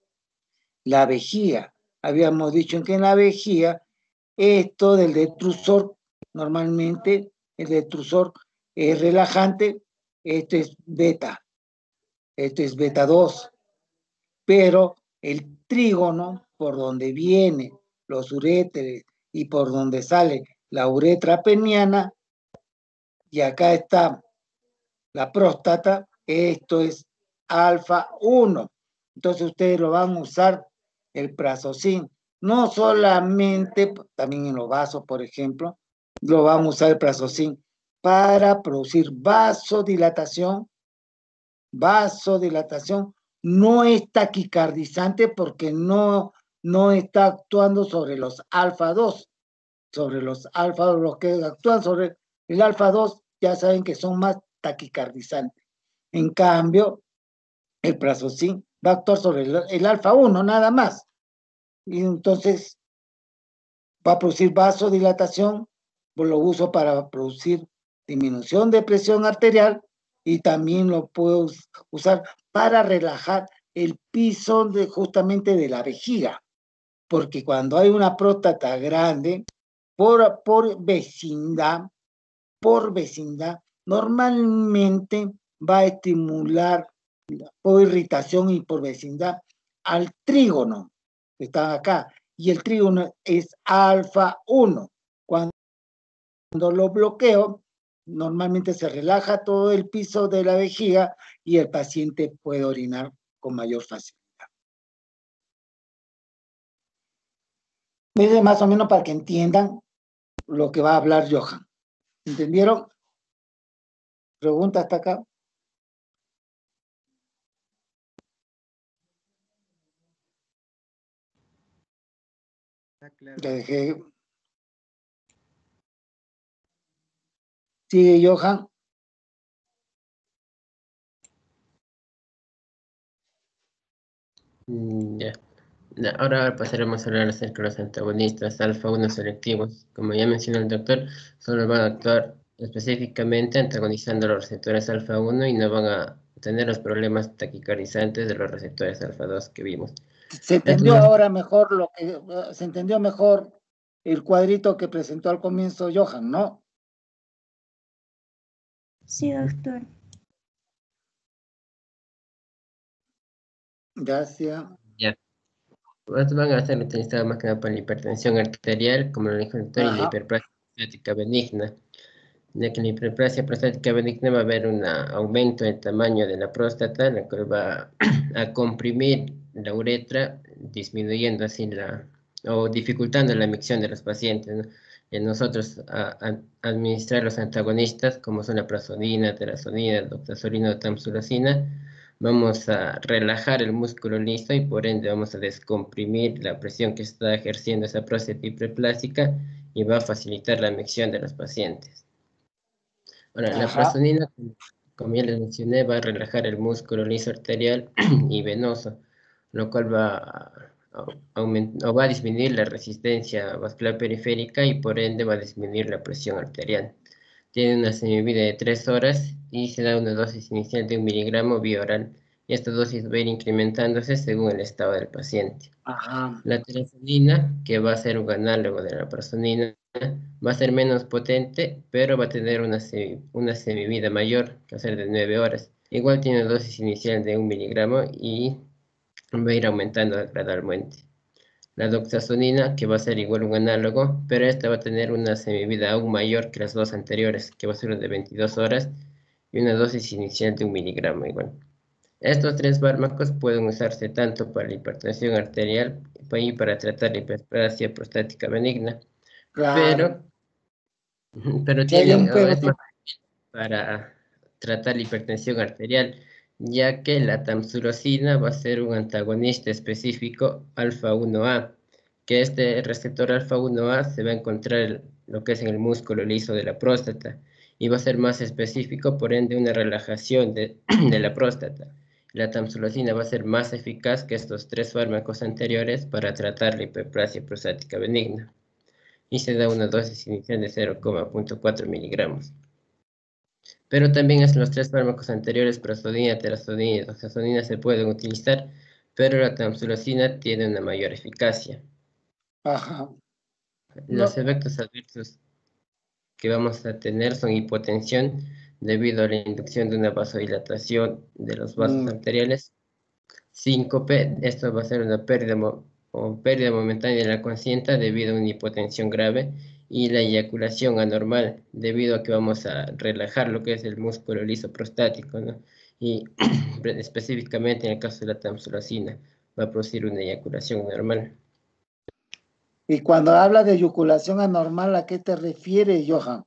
la vejiga. Habíamos dicho que en la vejiga, esto del detrusor, normalmente el detrusor es relajante, esto es beta, esto es beta dos, pero el trígono, por donde viene los uréteres y por donde sale la uretra peniana, y acá está la próstata, esto es alfa uno. Entonces ustedes lo van a usar el Prazosin. No solamente, también en los vasos, por ejemplo, lo van a usar el Prazosin para producir vasodilatación. Vasodilatación no es taquicardizante porque no, no está actuando sobre los alfa dos. Sobre los alfa dos, los que actúan sobre el alfa dos ya saben que son más taquicardizantes. En cambio, el Prazosin va a actuar sobre el, el alfa uno nada más. Y entonces va a producir vasodilatación, pues lo uso para producir disminución de presión arterial y también lo puedo usar para relajar el piso de, justamente de la vejiga. Porque cuando hay una próstata grande, por, por vecindad, por vecindad, normalmente va a estimular por irritación y por vecindad al trígono, que está acá, y el trígono es alfa uno. Cuando lo bloqueo, normalmente se relaja todo el piso de la vejiga y el paciente puede orinar con mayor facilidad. Es más o menos para que entiendan lo que va a hablar Johan. ¿Entendieron? ¿Pregunta hasta acá? Ya dejé. Sigue Johan. Ya. Ahora pasaremos a hablar acerca de los antagonistas alfa uno selectivos. Como ya mencionó el doctor, solo van a actuar específicamente antagonizando los receptores alfa uno y no van a tener los problemas taquicardizantes de los receptores alfa dos que vimos. Se entendió ahora mejor lo que se entendió mejor el cuadrito que presentó al comienzo Johan, ¿no? Sí, doctor. Gracias. Ya. Estos van a ser utilizados más que nada para la hipertensión arterial, como lo dijo el doctor, y la hiperplasia prostática benigna. Ya que en la hiperplasia prostática benigna va a haber un aumento del tamaño de la próstata, la cual va a comprimir la uretra, disminuyendo así la, o dificultando la micción de los pacientes, ¿no? Y nosotros a, a administrar los antagonistas, como son la prazodina, terazolina, doxazolina, tamsulosina, vamos a relajar el músculo liso y por ende vamos a descomprimir la presión que está ejerciendo esa próstata hiperplásica y va a facilitar la micción de los pacientes. Ahora, la prazodina, como ya les mencioné, va a relajar el músculo liso arterial y venoso, lo cual va a, a, aumentar, o va a disminuir la resistencia vascular periférica y por ende va a disminuir la presión arterial. Tiene una semivida de tres horas y se da una dosis inicial de un miligramo vía oral. Y esta dosis va a ir incrementándose según el estado del paciente. Ajá. La terazolina, que va a ser un análogo de la prazodina, va a ser menos potente, pero va a tener una, semi, una semivida mayor, que va a ser de nueve horas. Igual tiene una dosis inicial de un miligramo y va a ir aumentando gradualmente. La doxazolina, que va a ser igual un análogo, pero esta va a tener una semivida aún mayor que las dos anteriores, que va a ser de veintidós horas, y una dosis inicial de un miligramo igual. Estos tres fármacos pueden usarse tanto para la hipertensión arterial y para tratar la hiperplasia prostática benigna, Claro. pero, pero Si hay un tienen, pero, es más para tratar la hipertensión arterial, ya que la tamsulosina va a ser un antagonista específico alfa uno A, que este receptor alfa uno A se va a encontrar en lo que es en el músculo liso de la próstata y va a ser más específico, por ende, una relajación de, de la próstata. La tamsulosina va a ser más eficaz que estos tres fármacos anteriores para tratar la hiperplasia prostática benigna y se da una dosis inicial de cero coma cuatro miligramos. Pero también es los tres fármacos anteriores, prastodina, terazodina y doxazodina, se pueden utilizar, pero la tamsulosina tiene una mayor eficacia. Ajá. Los No. efectos adversos que vamos a tener son hipotensión debido a la inducción de una vasodilatación de los vasos Mm. arteriales, síncope, esto va a ser una pérdida mo- o pérdida momentánea de la conciencia debido a una hipotensión grave, y la eyaculación anormal debido a que vamos a relajar lo que es el músculo liso prostático, ¿no? Y específicamente en el caso de la tamsulosina va a producir una eyaculación normal. Y cuando habla de eyaculación anormal, ¿a qué te refieres, Johan?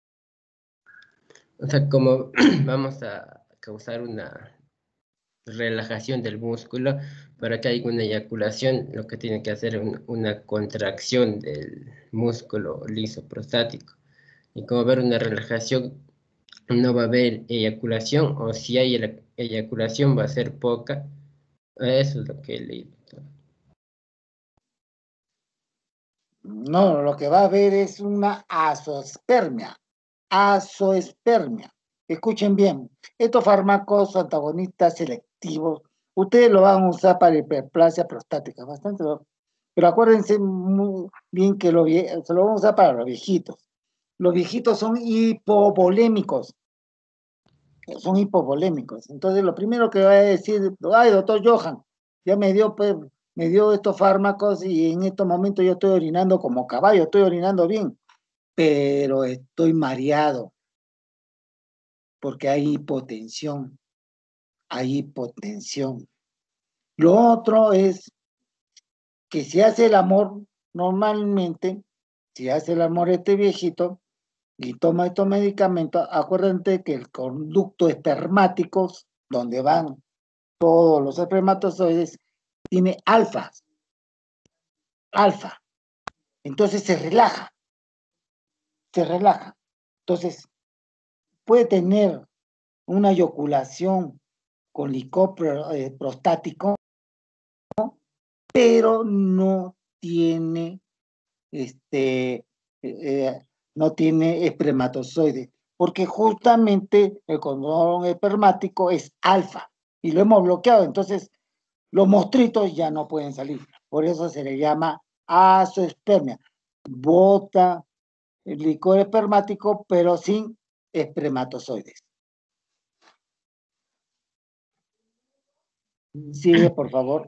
O sea, como vamos a causar una relajación del músculo, para que haya una eyaculación, lo que tiene que hacer es un, una contracción del músculo liso prostático. Y como ver una relajación, no va a haber eyaculación, o si hay ela- eyaculación va a ser poca. Eso es lo que he leído. No, lo que va a haber es una azoospermia. Azoospermia. Escuchen bien, estos fármacos antagonistas selectivos, ustedes lo van a usar para hiperplasia prostática, bastante, ¿no? Pero acuérdense muy bien que lo, vie- se lo van a usar para los viejitos. Los viejitos son hipovolémicos, son hipovolémicos. Entonces, lo primero que va a decir, ay, doctor Johan, ya me dio, pues, me dio estos fármacos y en estos momentos yo estoy orinando como caballo, estoy orinando bien, pero estoy mareado porque hay hipotensión, hay hipotensión. Lo otro es que si hace el amor, normalmente, si hace el amor este viejito y toma estos medicamentos, acuérdense que el conducto espermático, donde van todos los espermatozoides, tiene alfa, alfa. Entonces se relaja, se relaja. Entonces puede tener una eyaculación con licor eh, prostático, pero no tiene, este, eh, no tiene espermatozoide, porque justamente el condón espermático es alfa y lo hemos bloqueado, entonces los mostritos ya no pueden salir. Por eso se le llama azoospermia. Bota el licor espermático, pero sin espermatozoides. Sigue, por favor.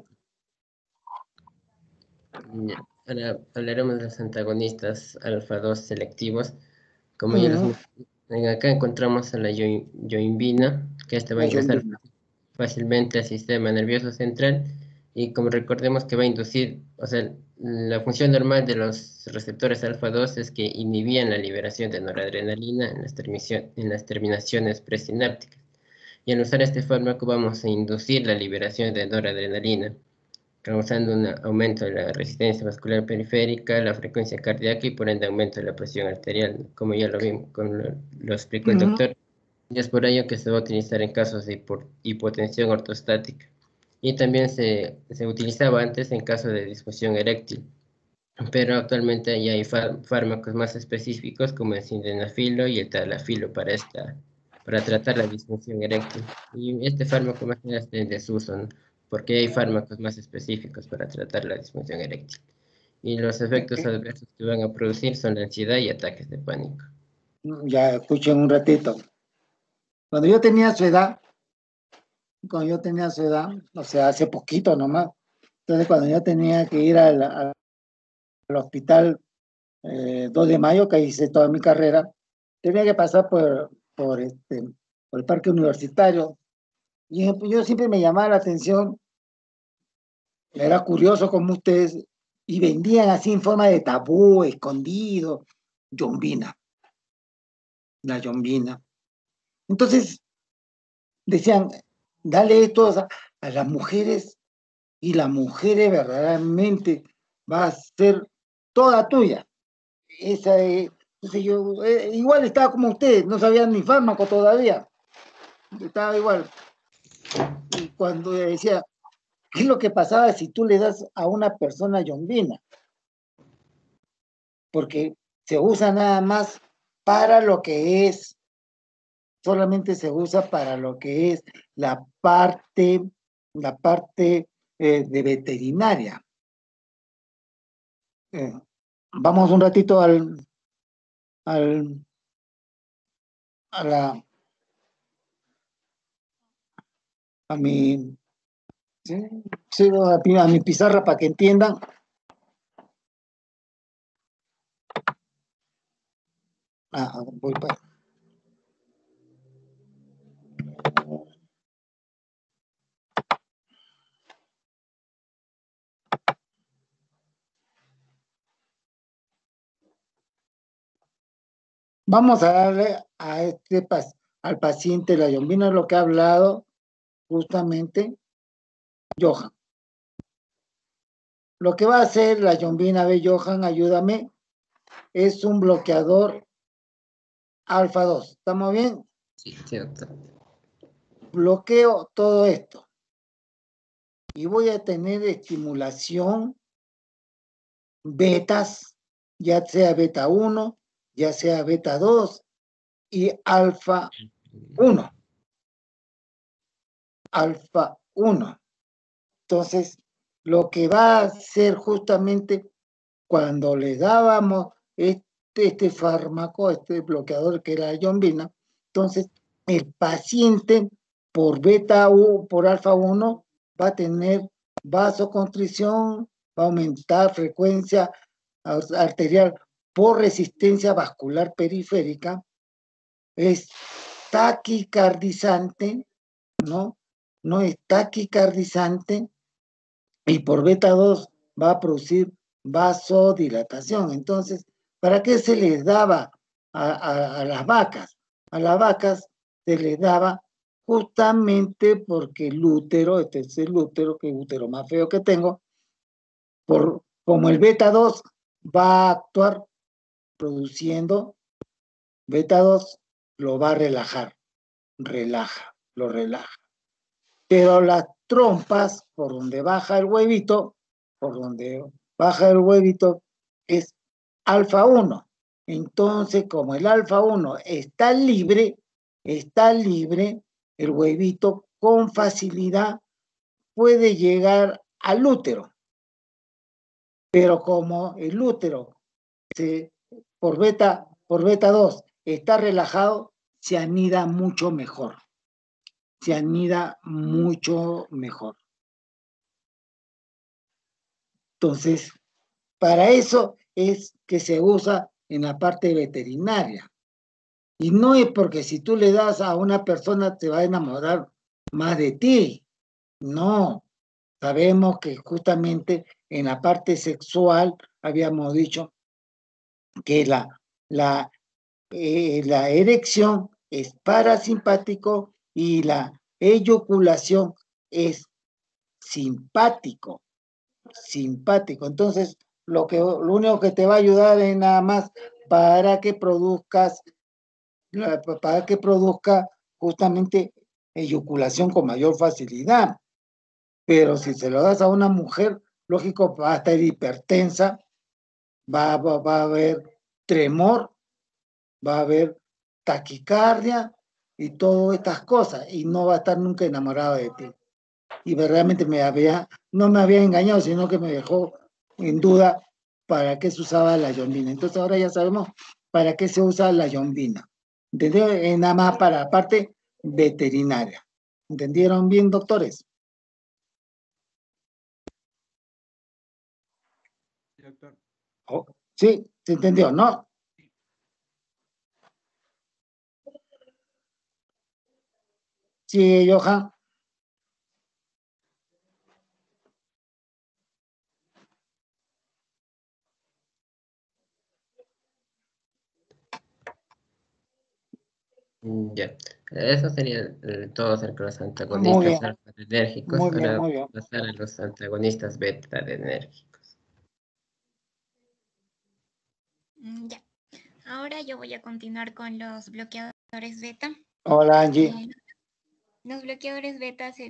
Ya. Ahora hablaremos de los antagonistas alfa dos selectivos. Como ya los Uh-huh. en acá encontramos a la yo- yoimbina, que esta va a La ingresar yoimbina. fácilmente al sistema nervioso central, y como recordemos que va a inducir, o sea, la función normal de los receptores alfa dos es que inhibían la liberación de noradrenalina en las, termisión- en las terminaciones presinápticas. Y al usar este fármaco vamos a inducir la liberación de noradrenalina, causando un aumento de la resistencia vascular periférica, la frecuencia cardíaca y por ende aumento de la presión arterial, como ya lo vimos, como lo, lo explicó el Uh-huh. doctor. Y es por ello que se va a utilizar en casos de hipo- hipotensión ortostática. Y también se, se utilizaba antes en caso de disfunción eréctil. Pero actualmente ya hay fármacos más específicos como el sildenafilo y el tadalafilo para, esta, para tratar la disfunción eréctil. Y este fármaco más bien está en desuso, ¿no? Porque hay fármacos más específicos para tratar la disfunción eréctil. Y los efectos Okay. adversos que van a producir son la ansiedad y ataques de pánico. Ya escuchen un ratito. Cuando yo tenía su edad, cuando yo tenía su edad, o sea, hace poquito nomás, entonces cuando yo tenía que ir al, al hospital eh, dos de mayo, que hice toda mi carrera, tenía que pasar por, por este, por el parque universitario. Y yo siempre me llamaba la atención, era curioso como ustedes, y vendían así en forma de tabú, escondido, yombina, la yombina. Entonces decían, dale esto a, a las mujeres, y las mujeres verdaderamente va a ser toda tuya. Esa es, entonces yo, eh, igual estaba como ustedes, no sabían ni fármaco todavía, estaba igual. Y cuando decía, ¿qué es lo que pasaba si tú le das a una persona yombina? Porque se usa nada más para lo que es, solamente se usa para lo que es la parte, la parte eh, de veterinaria. Eh, vamos un ratito al, al, a la, a mi, ¿sí? Sí, a, mi, a mi pizarra para que entiendan. Ah, voy para. Vamos a darle a este al paciente la yombina, lo que ha hablado justamente Johan. Lo que va a hacer la yombina de Johan, ayúdame, es un bloqueador alfa dos. ¿Estamos bien? Sí, sí, doctor. Bloqueo todo esto. Y voy a tener estimulación betas, ya sea beta uno, ya sea beta dos y alfa uno. Alfa uno. Entonces, lo que va a hacer justamente cuando le dábamos este, este fármaco, este bloqueador que era la yombina, entonces el paciente por beta u por alfa uno va a tener vasoconstricción, va a aumentar frecuencia arterial por resistencia vascular periférica, es taquicardizante, ¿no? No es taquicardizante, y por beta dos va a producir vasodilatación. Entonces, ¿para qué se les daba a, a, a las vacas? A las vacas se les daba justamente porque el útero, este es el útero, que es el útero más feo que tengo, por, como el beta dos va a actuar produciendo, beta dos lo va a relajar, relaja, lo relaja. Pero las trompas, por donde baja el huevito, por donde baja el huevito, es alfa uno. Entonces, como el alfa uno está libre, está libre, el huevito con facilidad puede llegar al útero. Pero como el útero se, por beta, por beta dos está relajado, se anida mucho mejor. Se anida mucho mejor. Entonces, para eso es que se usa en la parte veterinaria. Y no es porque si tú le das a una persona te va a enamorar más de ti. No. Sabemos que justamente en la parte sexual habíamos dicho que la, la, eh, la erección es parasimpático y la eyaculación es simpático. Simpático. Entonces, lo, que, lo único que te va a ayudar es nada más para que produzcas, para que produzca justamente eyaculación con mayor facilidad. Pero si se lo das a una mujer, lógico, va a estar hipertensa, va, va, va a haber tremor, va a haber taquicardia y todas estas cosas, y no va a estar nunca enamorado de ti. Y verdaderamente me había, no me había engañado, sino que me dejó en duda para qué se usaba la yombina. Entonces ahora ya sabemos para qué se usa la yombina. ¿Entendieron? Es nada más para la parte veterinaria. ¿Entendieron bien, doctores? Sí, doctor. Oh, sí, se entendió, ¿no? Sí, Johan. Mm, Ya, eso sería eh, todo acerca de los Muy antagonistas bien, alfa-adrenérgicos. muy bien, Ahora muy bien. pasar a los antagonistas beta-adrenérgicos. Mm, Ya. Ahora yo voy a continuar con los bloqueadores beta. Hola, Angie. Eh, los bloqueadores beta se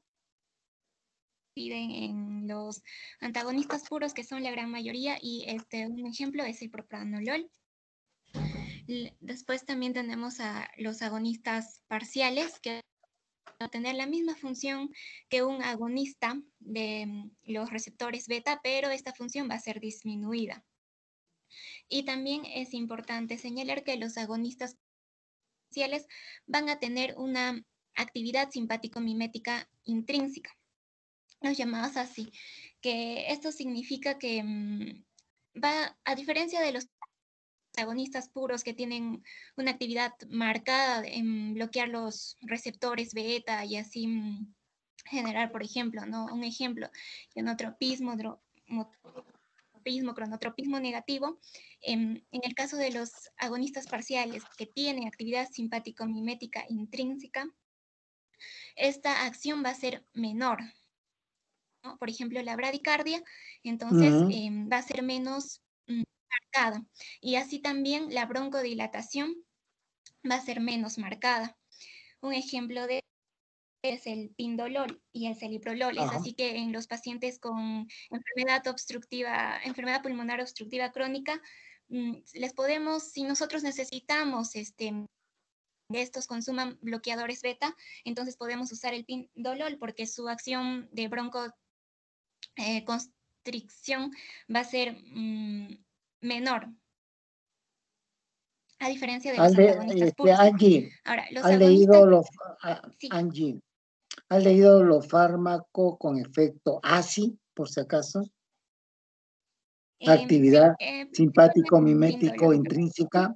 dividen en los antagonistas puros, que son la gran mayoría, y este, un ejemplo es el propranolol. L- Después también tenemos a los agonistas parciales, que van a tener la misma función que un agonista de mm, los receptores beta, pero esta función va a ser disminuida. Y también es importante señalar que los agonistas parciales van a tener una actividad simpático-mimética intrínseca, los llamados así, que esto significa que mm, va, a diferencia de los agonistas puros que tienen una actividad marcada en bloquear los receptores beta y así mm, generar, por ejemplo, ¿no? Un ejemplo, ionotropismo, dro- motropismo, cronotropismo negativo. En, en el caso de los agonistas parciales que tienen actividad simpático-mimética intrínseca, esta acción va a ser menor, ¿no? Por ejemplo, la bradicardia, entonces Ujú. eh, va a ser menos mm, marcada. Y así también la broncodilatación va a ser menos marcada. Un ejemplo de es el pindolol y el celiprolol. Es Ajá. así que en los pacientes con enfermedad obstructiva, enfermedad pulmonar obstructiva crónica, mm, les podemos, si nosotros necesitamos este, de estos consuman bloqueadores beta, entonces podemos usar el pindolol porque su acción de broncoconstricción va a ser mm, menor, a diferencia de ¿Has los le- antagonistas este, puros. Angie, Ahora, los ¿has agonistas, leído los, ah, sí, Angie, ¿has leído los fármacos con efecto A C I, por si acaso? eh, sí, Actividad eh, simpático-mimético pindolol. intrínseca,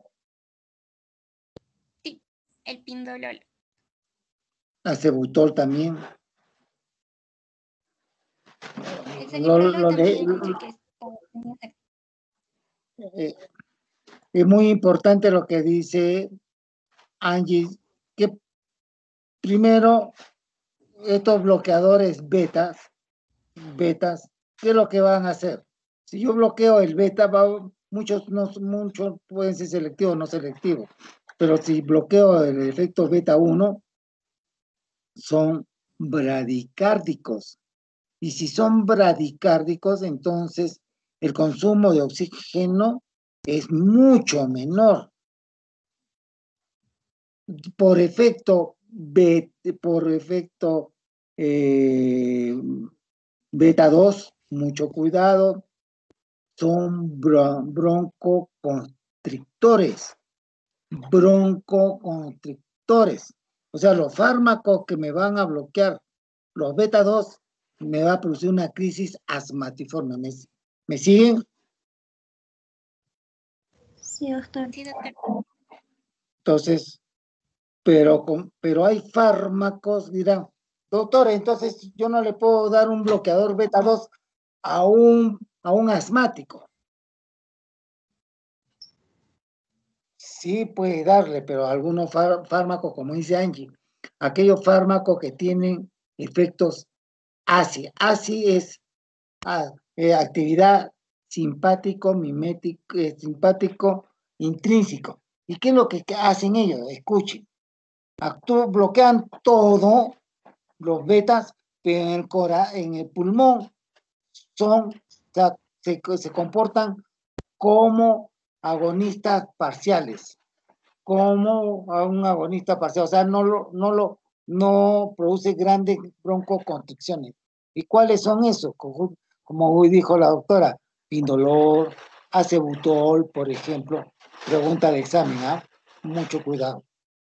Sí, el pindolol. acebutol también. El Lo, celiprolol lo también le- escuché que está. eh, es muy importante lo que dice Angie, que primero estos bloqueadores betas, betas, ¿qué es lo que van a hacer? Si yo bloqueo el beta, va, muchos, no, muchos pueden ser selectivos o no selectivos, pero si bloqueo el efecto beta uno, son bradicárdicos. Y si son bradicárdicos, entonces el consumo de oxígeno es mucho menor. Por efecto, bet, por efecto eh, beta dos, mucho cuidado, son bron broncoconstrictores, broncoconstrictores. O sea, los fármacos que me van a bloquear los beta dos me va a producir una crisis asmatiforme. ¿Me, me siguen? Sí, doctor. Sí, doctor. Entonces, pero, con, pero hay fármacos, dirán, doctor, entonces yo no le puedo dar un bloqueador beta dos a un, a un asmático. Sí puede darle, pero algunos fármacos, como dice Angie, aquellos fármacos que tienen efectos A C I. A C I es ah, eh, actividad simpático, mimético, eh, simpático, intrínseco. ¿Y qué es lo que hacen ellos? Escuchen. Actúan, bloquean todo, los betas, pero en el, cora, en el pulmón son, o sea, se, se comportan como agonistas parciales, como a un agonista parcial, o sea, no lo, no lo, no produce grandes broncoconstricciones. ¿Y cuáles son esos? Como, como hoy dijo la doctora, pindolol, acebutol, por ejemplo, pregunta de examen, ¿ah? Mucho cuidado.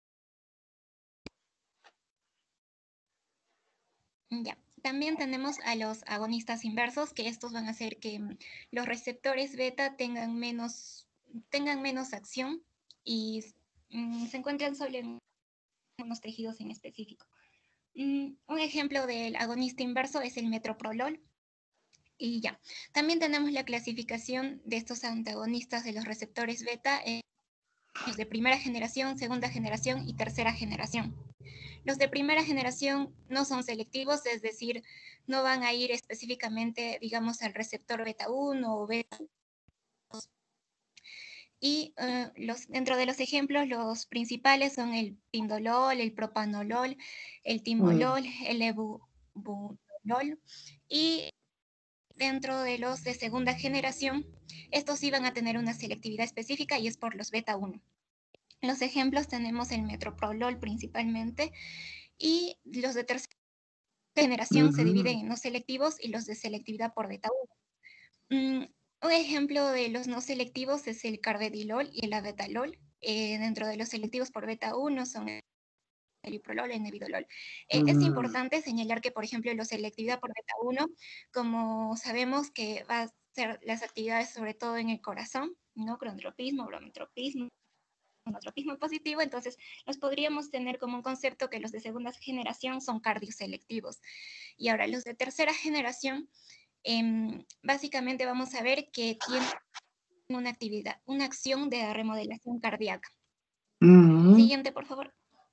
Ya. También tenemos a los agonistas inversos, que estos van a hacer que mm, los receptores beta tengan menos, tengan menos acción y mm, se encuentran solo en unos tejidos en específico. Mm, un ejemplo del agonista inverso es el metoprolol. Y ya, también tenemos la clasificación de estos antagonistas de los receptores beta, eh, los de primera generación, segunda generación y tercera generación. Los de primera generación no son selectivos, es decir, no van a ir específicamente, digamos, al receptor beta uno o beta dos. Y uh, los, dentro de los ejemplos, los principales son el pindolol, el propanolol, el timolol, mm. el ebubolol. Y dentro de los de segunda generación, estos sí van a tener una selectividad específica y es por los beta uno. En los ejemplos tenemos el metoprolol principalmente, y los de tercera generación uh-huh. se dividen en no selectivos y los de selectividad por beta uno. Mm, un ejemplo de los no selectivos es el carvedilol y el abetalol. Eh, dentro de los selectivos por beta uno son el liprolol y el nevidolol. Eh, uh-huh. Es importante señalar que, por ejemplo, la selectividad por beta uno, como sabemos que va a ser las actividades sobre todo en el corazón, ¿no? Cronotropismo, bromotropismo, monotropismo positivo, entonces los podríamos tener como un concepto que los de segunda generación son cardioselectivos. Y ahora los de tercera generación, eh, básicamente vamos a ver que tienen una actividad, una acción de remodelación cardíaca. Uh-huh. Siguiente, por favor.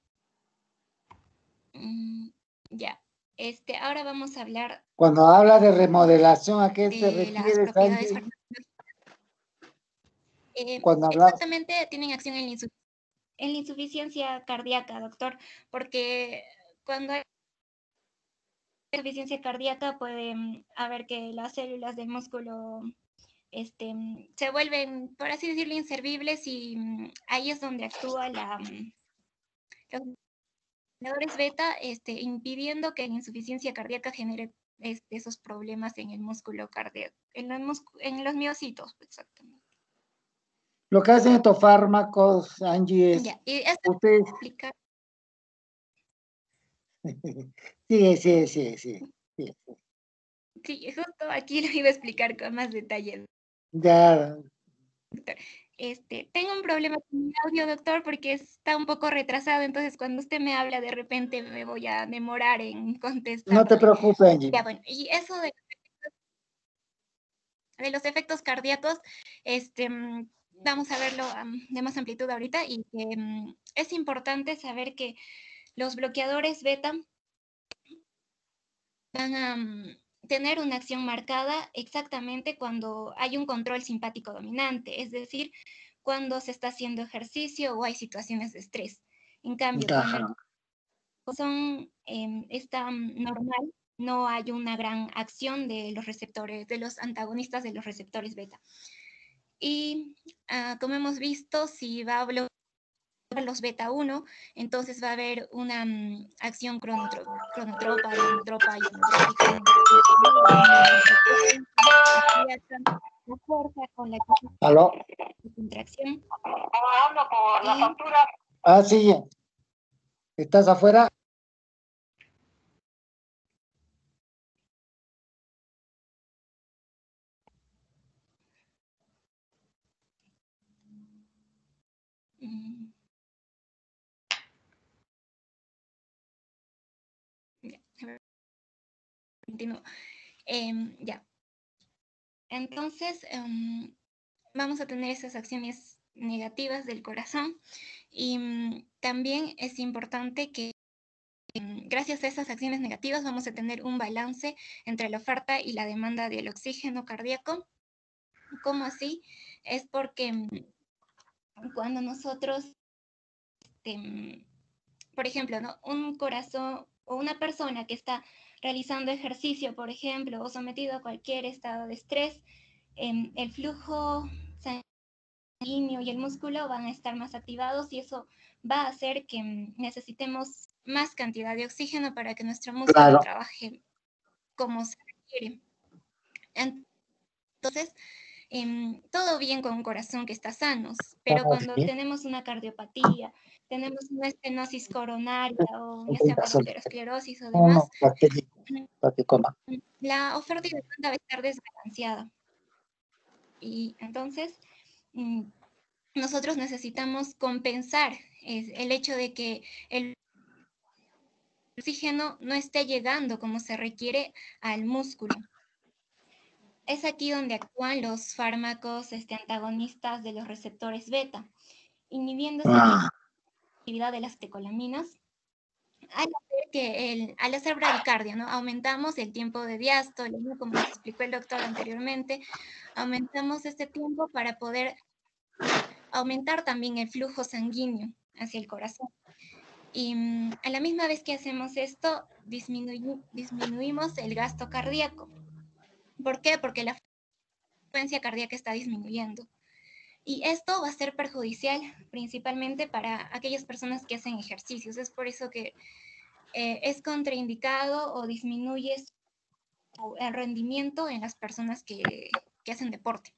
Mm, ya. Este, ahora vamos a hablar... Cuando habla de remodelación, ¿a qué se refiere? Las propiedades eh, Cuando habla... Exactamente, tienen acción en la insuficiencia. En la insuficiencia cardíaca, doctor, porque cuando hay insuficiencia cardíaca puede haber que las células del músculo este, se vuelven, por así decirlo, inservibles, y ahí es donde actúa la, los reguladores beta, este, impidiendo que la insuficiencia cardíaca genere este, esos problemas en el músculo cardíaco, en los, muscu en los miocitos, exactamente. Lo que hacen estos fármacos, Angie, es... Ya, y esto usted... explicar. Sí, sí, sí, sí, sí. Sí, justo aquí lo iba a explicar con más detalle. Ya. Doctor, este, tengo un problema con mi audio, doctor, porque está un poco retrasado, entonces cuando usted me habla de repente me voy a demorar en contestar. No te preocupes, Angie. Ya, bueno, y eso de, de los efectos cardíacos, este... vamos a verlo um, de más amplitud ahorita, y que um, es importante saber que los bloqueadores beta van a um, tener una acción marcada exactamente cuando hay un control simpático dominante, es decir, cuando se está haciendo ejercicio o hay situaciones de estrés. En cambio, Ajá. cuando el corazón eh, está um, normal, no hay una gran acción de los receptores, de los antagonistas de los receptores beta. Y uh, como hemos visto, si va a bloquear los beta uno, entonces va a haber una um, acción cronotro cronotropa, cronotropa, ionotrópica, la fuerza con la ¿Aló? contracción. Por la factura. Ah, sí. ¿Estás afuera? Continúo. Eh, ya. Entonces, um, vamos a tener esas acciones negativas del corazón, y um, también es importante que um, gracias a esas acciones negativas vamos a tener un balance entre la oferta y la demanda del oxígeno cardíaco. ¿Cómo así? Es porque um, cuando nosotros, este, um, por ejemplo, ¿no? un corazón o una persona que está realizando ejercicio, por ejemplo, o sometido a cualquier estado de estrés, eh, el flujo sanguíneo y el músculo van a estar más activados, y eso va a hacer que um, necesitemos más cantidad de oxígeno para que nuestro músculo claro. trabaje como se requiere. Entonces, eh, todo bien con un corazón que está sano, pero cuando ¿sí? tenemos una cardiopatía, tenemos una estenosis coronaria o ya sea por aterosclerosis o demás, la oferta y demanda va a estar desbalanceada. Y entonces, nosotros necesitamos compensar el hecho de que el oxígeno no esté llegando como se requiere al músculo. Es aquí donde actúan los fármacos este, antagonistas de los receptores beta, inhibiendo Ah, la actividad de las catecolaminas. Al hacer, que el, al hacer bradicardia, ¿no? Aumentamos el tiempo de diástole, ¿no? Como nos explicó el doctor anteriormente, aumentamos este tiempo para poder aumentar también el flujo sanguíneo hacia el corazón. Y mm, a la misma vez que hacemos esto, disminu- disminuimos el gasto cardíaco. ¿Por qué? Porque la frecuencia cardíaca está disminuyendo. Y esto va a ser perjudicial principalmente para aquellas personas que hacen ejercicios. Es por eso que eh, es contraindicado o disminuye su, el rendimiento en las personas que, que hacen deporte.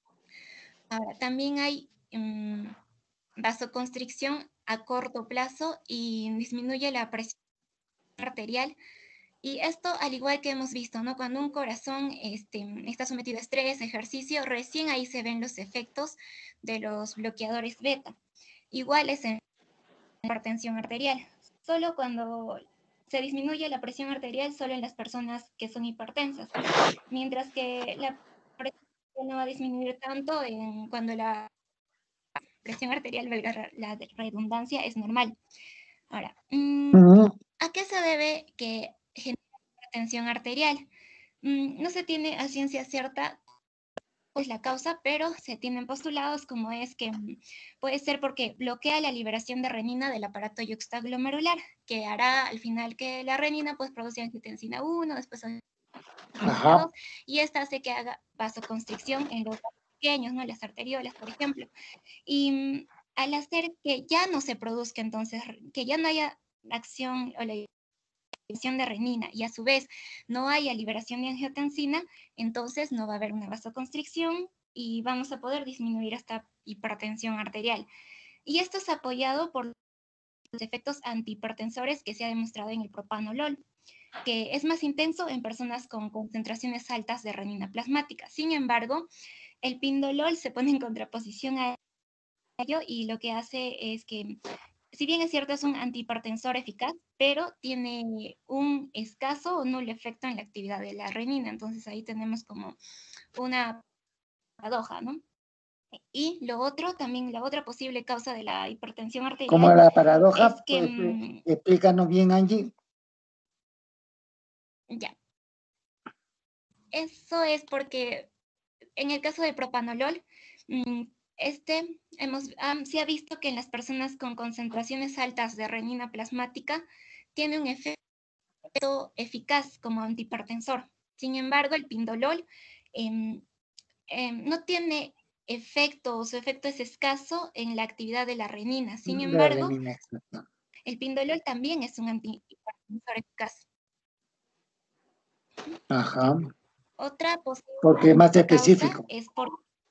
Ahora, también hay um, vasoconstricción a corto plazo y disminuye la presión arterial. Y esto, al igual que hemos visto, ¿no? Cuando un corazón este, está sometido a estrés, ejercicio, recién ahí se ven los efectos de los bloqueadores beta. Igual es en la hipertensión arterial. Solo cuando se disminuye la presión arterial, solo en las personas que son hipertensas. Mientras que la presión no va a disminuir tanto en cuando la presión arterial, valga la redundancia, es normal. Ahora, mmm, ¿a qué se debe que genere hipertensión arterial? Mm, no se tiene a ciencia cierta pues la causa, pero se tienen postulados como es que mm, puede ser porque bloquea la liberación de renina del aparato yuxtaglomerular, que hará al final que la renina pues produce angiotensina uno, después angiotensina dos, y esta hace que haga vasoconstricción en los vasos pequeños, ¿no? Las arteriolas, por ejemplo. Y mm, al hacer que ya no se produzca entonces, que ya no haya acción o la liberación de renina y a su vez no haya liberación de angiotensina, entonces no va a haber una vasoconstricción y vamos a poder disminuir esta hipertensión arterial. Y esto es apoyado por los efectos antihipertensores que se ha demostrado en el propanolol, que es más intenso en personas con concentraciones altas de renina plasmática. Sin embargo, el pindolol se pone en contraposición a ello y lo que hace es que, si bien es cierto, es un antihipertensor eficaz, pero tiene un escaso o nulo efecto en la actividad de la renina. Entonces ahí tenemos como una paradoja, ¿no? Y lo otro, también la otra posible causa de la hipertensión arterial. ¿Cómo la paradoja? Es que, pues, explícanos bien, Angie. Ya. Eso es porque en el caso del propanolol, este hemos, um, se ha visto que en las personas con concentraciones altas de renina plasmática tiene un efecto eficaz como antihipertensor. Sin embargo, el pindolol eh, eh, no tiene efecto, o su efecto es escaso en la actividad de la renina. Sin La embargo, renina. el pindolol también es un antihipertensor eficaz. Ajá. Otra posible Porque es más específico. es por...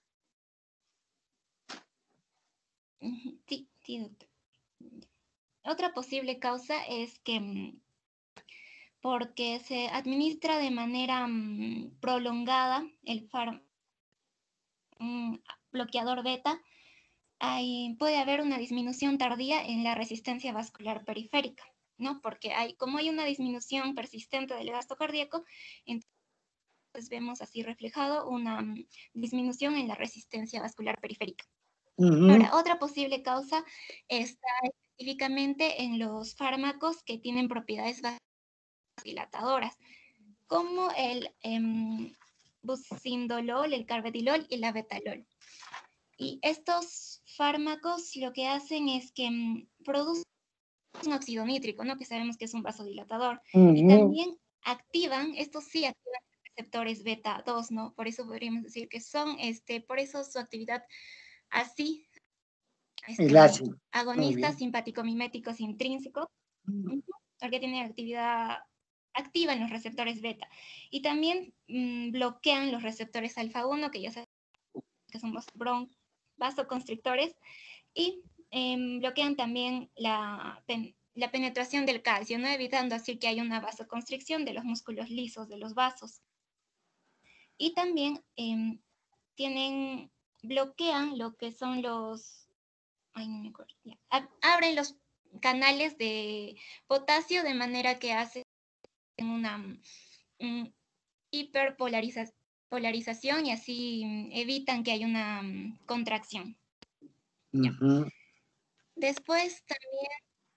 Sí, sí, doctor. Otra posible causa es que porque se administra de manera um, prolongada el fármaco um, bloqueador beta, hay, puede haber una disminución tardía en la resistencia vascular periférica, ¿no? Porque hay, como hay una disminución persistente del gasto cardíaco, entonces vemos así reflejado una um, disminución en la resistencia vascular periférica. Uh-huh. Ahora, otra posible causa está específicamente en los fármacos que tienen propiedades vasodilatadoras, como el eh, bucindolol, el carvedilol y la betalol. Y estos fármacos lo que hacen es que um, producen un óxido nítrico, ¿no? Que sabemos que es un vasodilatador. Uh-huh. Y también activan, estos sí activan receptores beta dos, ¿no? Por eso podríamos decir que son, este, por eso su actividad así, este, el ácido. agonistas simpático-miméticos intrínsecos, uh-huh, porque tienen actividad activa en los receptores beta. Y también mmm, bloquean los receptores alfa uno, que ya sabemos que son los bron vasoconstrictores, y eh, bloquean también la, pen la penetración del calcio, ¿no? Evitando así que haya una vasoconstricción de los músculos lisos de los vasos. Y también eh, tienen, bloquean lo que son los, ay, no me acuerdo, ya, abren los canales de potasio, de manera que hacen una um, hiperpolarización polarización y así um, evitan que haya una um, contracción. Uh-huh. Después también,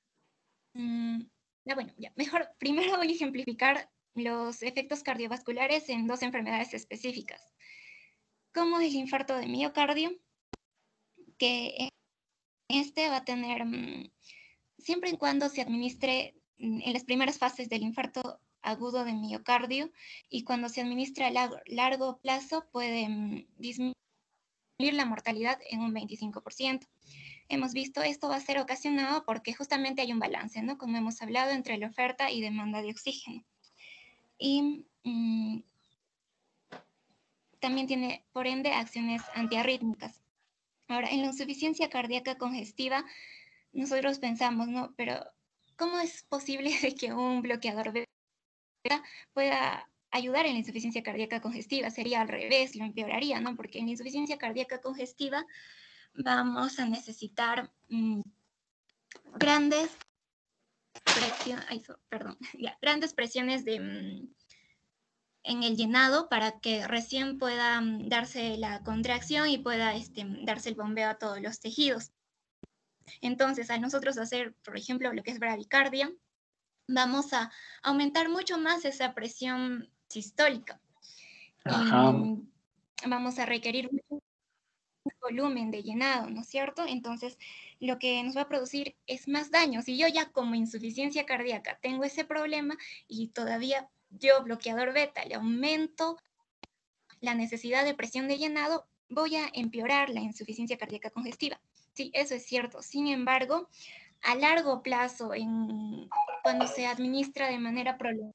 um, ah, bueno, ya, mejor, primero voy a ejemplificar los efectos cardiovasculares en dos enfermedades específicas, como el infarto de miocardio, que este va a tener, um, siempre y cuando se administre um, en las primeras fases del infarto agudo de miocardio, y cuando se administra a largo, largo plazo puede um, disminuir la mortalidad en un veinticinco por ciento. Hemos visto esto va a ser ocasionado porque justamente hay un balance, ¿no? Como hemos hablado, entre la oferta y demanda de oxígeno. Y um, también tiene, por ende, acciones antiarrítmicas. Ahora, en la insuficiencia cardíaca congestiva, nosotros pensamos, ¿no? Pero, ¿cómo es posible de que un bloqueador beta pueda ayudar en la insuficiencia cardíaca congestiva? Sería al revés, lo empeoraría, ¿no? Porque en la insuficiencia cardíaca congestiva vamos a necesitar mmm, grandes, presion, ay, so, perdón, ya, grandes presiones de, mmm, en el llenado para que recién pueda mmm, darse la contracción y pueda este, darse el bombeo a todos los tejidos. Entonces, al nosotros hacer, por ejemplo, lo que es bradicardia, vamos a aumentar mucho más esa presión sistólica. Ajá. Y vamos a requerir mucho volumen de llenado, ¿no es cierto? Entonces, lo que nos va a producir es más daño. Si yo ya como insuficiencia cardíaca tengo ese problema y todavía yo, bloqueador beta, le aumento la necesidad de presión de llenado, voy a empeorar la insuficiencia cardíaca congestiva. Sí, eso es cierto. Sin embargo, a largo plazo, en, cuando se administra de manera prolongada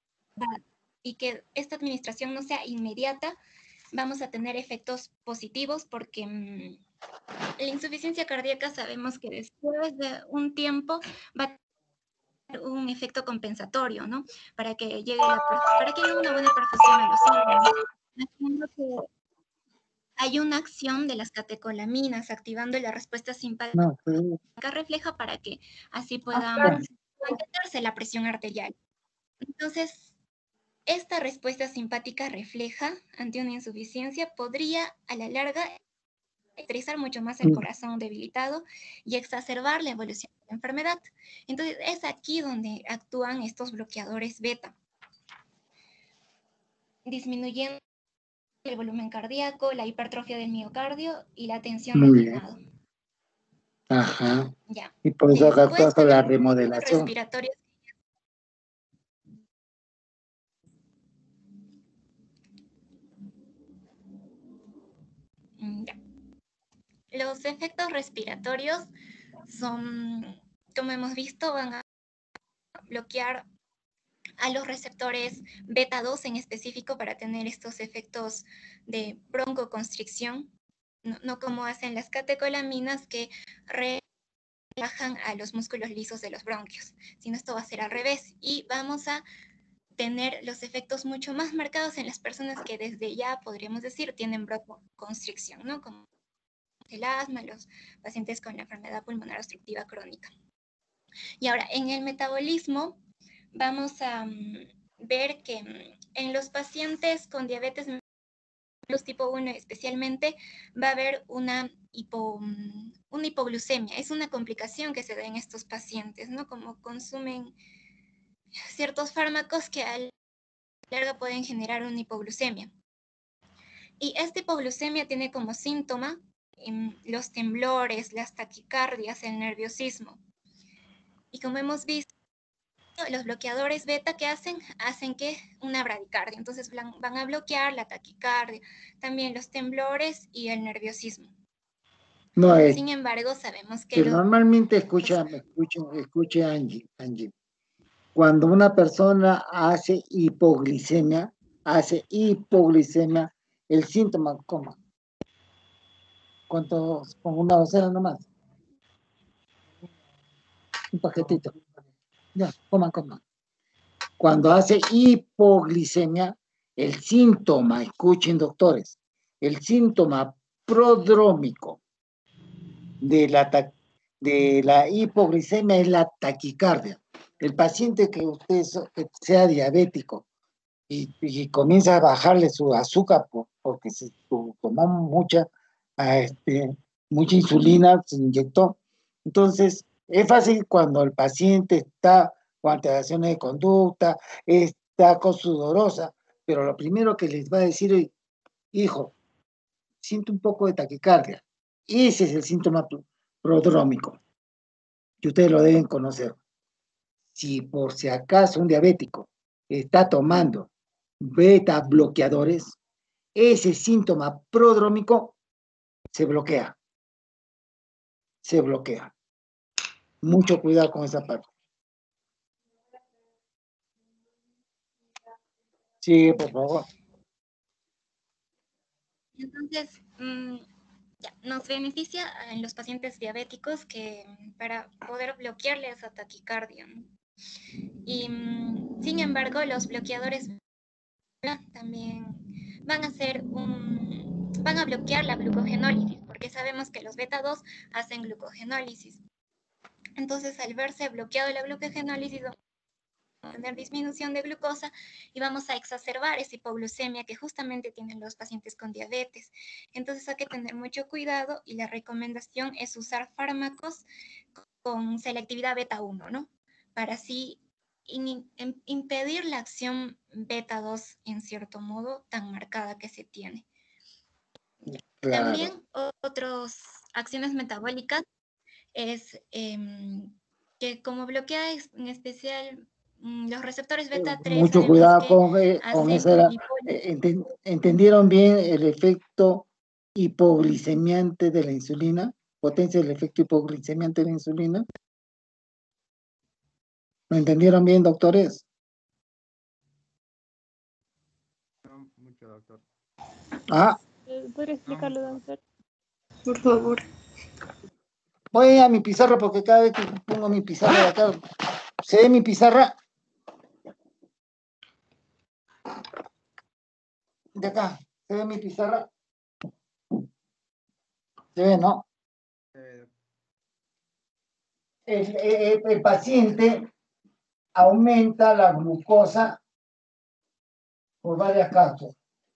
y que esta administración no sea inmediata, vamos a tener efectos positivos porque mmm, la insuficiencia cardíaca sabemos que después de un tiempo va a tener un efecto compensatorio, ¿no? Para que llegue la, para que haya una buena perfusión a los órganos. Que hay una acción de las catecolaminas activando la respuesta simpática no, sí. refleja para que así pueda mantenerse la presión arterial. Entonces, esta respuesta simpática refleja ante una insuficiencia podría a la larga estresar mucho más el corazón debilitado y exacerbar la evolución de la enfermedad. Entonces, es aquí donde actúan estos bloqueadores beta, disminuyendo el volumen cardíaco, la hipertrofia del miocardio y la tensión del llenado. Ajá. Ya. Y por eso acá actúa con la remodelación. Respiratorios. Ya. Los efectos respiratorios son, como hemos visto, van a bloquear a los receptores beta dos en específico para tener estos efectos de broncoconstricción, no, no como hacen las catecolaminas que relajan a los músculos lisos de los bronquios, sino esto va a ser al revés y vamos a tener los efectos mucho más marcados en las personas que desde ya, podríamos decir, tienen broncoconstricción, ¿no? Como el asma, los pacientes con la enfermedad pulmonar obstructiva crónica. Y ahora, en el metabolismo, vamos a um, ver que um, en los pacientes con diabetes tipo uno especialmente, va a haber una, hipo, um, una hipoglucemia. Es una complicación que se da en estos pacientes, ¿no? Como consumen ciertos fármacos que a la larga pueden generar una hipoglucemia. Y esta hipoglucemia tiene como síntoma um, los temblores, las taquicardias, el nerviosismo. Y como hemos visto, los bloqueadores beta que hacen, hacen que una bradicardia. Entonces van a bloquear la taquicardia, también los temblores y el nerviosismo. No es. Sin embargo, sabemos que... que los... normalmente, escucha, escucha, escuche Angie, Angie, cuando una persona hace hipoglicemia, hace hipoglicemia, el síntoma, ¿cómo? ¿Cuántos? Con una docena nomás. Un paquetito. Ya, coman, coman. Cuando hace hipoglicemia, el síntoma, escuchen doctores, el síntoma prodrómico de la, de la hipoglicemia es la taquicardia. El paciente que usted so- que sea diabético y, y comienza a bajarle su azúcar por- porque se tu- tomó mucha, ah, este, mucha insulina, se inyectó. Entonces, es fácil cuando el paciente está con alteraciones de conducta, está con sudorosa, pero lo primero que les va a decir es, hijo, siento un poco de taquicardia. Ese es el síntoma pro- prodrómico, que ustedes lo deben conocer. Si por si acaso un diabético está tomando beta bloqueadores, ese síntoma prodrómico se bloquea, se bloquea. Mucho cuidado con esa parte. Sí, por favor. Entonces, mm, ya, nos beneficia en los pacientes diabéticos que mm, para poder bloquearle esa taquicardia, ¿no? Y mm, sin embargo, los bloqueadores también van a hacer un, van a bloquear la glucogenólisis, porque sabemos que los beta dos hacen glucogenólisis. Entonces, al verse bloqueado la glucogenólisis, vamos a tener disminución de glucosa y vamos a exacerbar esa hipoglucemia que justamente tienen los pacientes con diabetes. Entonces hay que tener mucho cuidado y la recomendación es usar fármacos con selectividad beta uno, ¿no? Para así in- in- impedir la acción beta dos en cierto modo tan marcada que se tiene. Claro. También otras acciones metabólicas es em, que como bloquea es- en especial mm, los receptores beta tres, Mucho sabemos cuidado que con, eh, con hacen eso. Era, lipólisis. eh, enten- ¿entendieron bien el efecto hipoglicemiante de la insulina? ¿Potencia el efecto hipoglicemiante de la insulina? ¿Lo entendieron bien, doctores? No mucho, doctor. Ah, ¿Podría explicarlo, doctor? Por favor. voy a mi pizarra porque cada vez que pongo mi pizarra de acá, ¿se ve mi pizarra? De acá, ¿se ve mi pizarra? Se ve, ¿no? Eh, El, el- el paciente aumenta la glucosa por varias causas.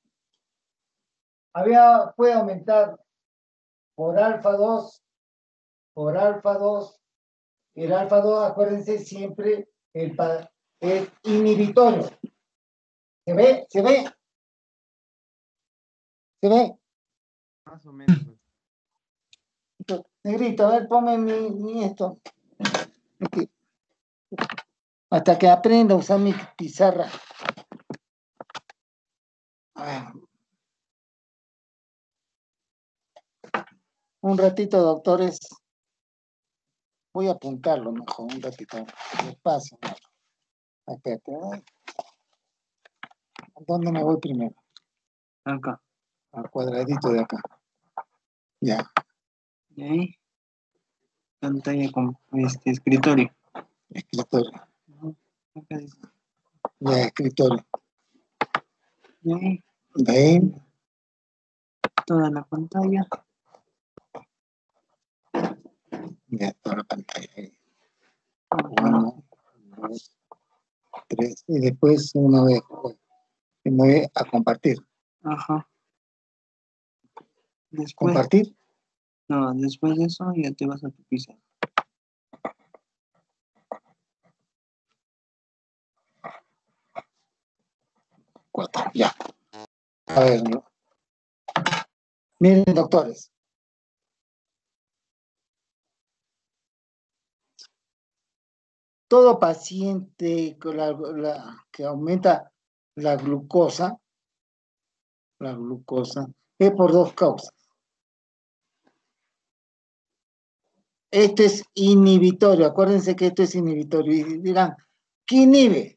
Había, puede aumentar por alfa dos, por alfa dos. El alfa dos, acuérdense siempre, el, pa- es inhibitorio. ¿Se ve? ¿Se ve? ¿Se ve? más o menos, doctor. Negrito, a ver, ponme mi, mi esto. Aquí. Hasta que aprenda a usar mi pizarra. A ver. Un ratito, doctores. Voy a apuntarlo mejor, un ratito. Despacio. Espérate. ¿eh? ¿Dónde me voy primero? Acá. Al cuadradito de acá. Ya. Y ahí. Pantalla con este escritorio. Escritorio. Ujú. Acá dice. Ya, escritorio. Y ahí. Ven. Toda la pantalla. Ya, toda la pantalla. ahí. Ajá. Uno, dos, tres. Y después uno de. Me voy a compartir. Ajá. Después. ¿Compartir? No, después de eso ya te vas a tu pizarra. Cuatro. Ya. A ver, ¿no? Miren, doctores. Todo paciente con la- la- que aumenta la glucosa, la glucosa, es por dos causas. Esto es inhibitorio, acuérdense que esto es inhibitorio. Y dirán, ¿qué inhibe?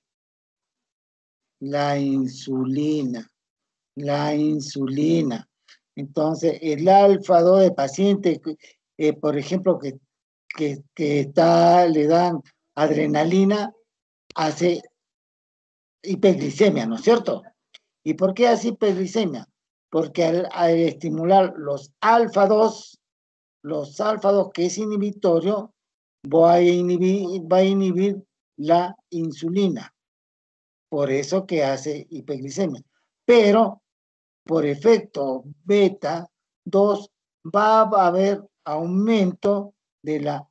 La insulina, la insulina. Entonces, el alfa dos de paciente, eh, por ejemplo, que, que, que está, le dan adrenalina, hace hiperglicemia, ¿no es cierto? ¿Y por qué hace hiperglicemia? Porque al, al estimular los alfa dos, los alfa dos, que es inhibitorio, va a inhibir, va a inhibir la insulina. Por eso que hace hiperglicemia. Pero por efecto beta dos va a haber aumento de la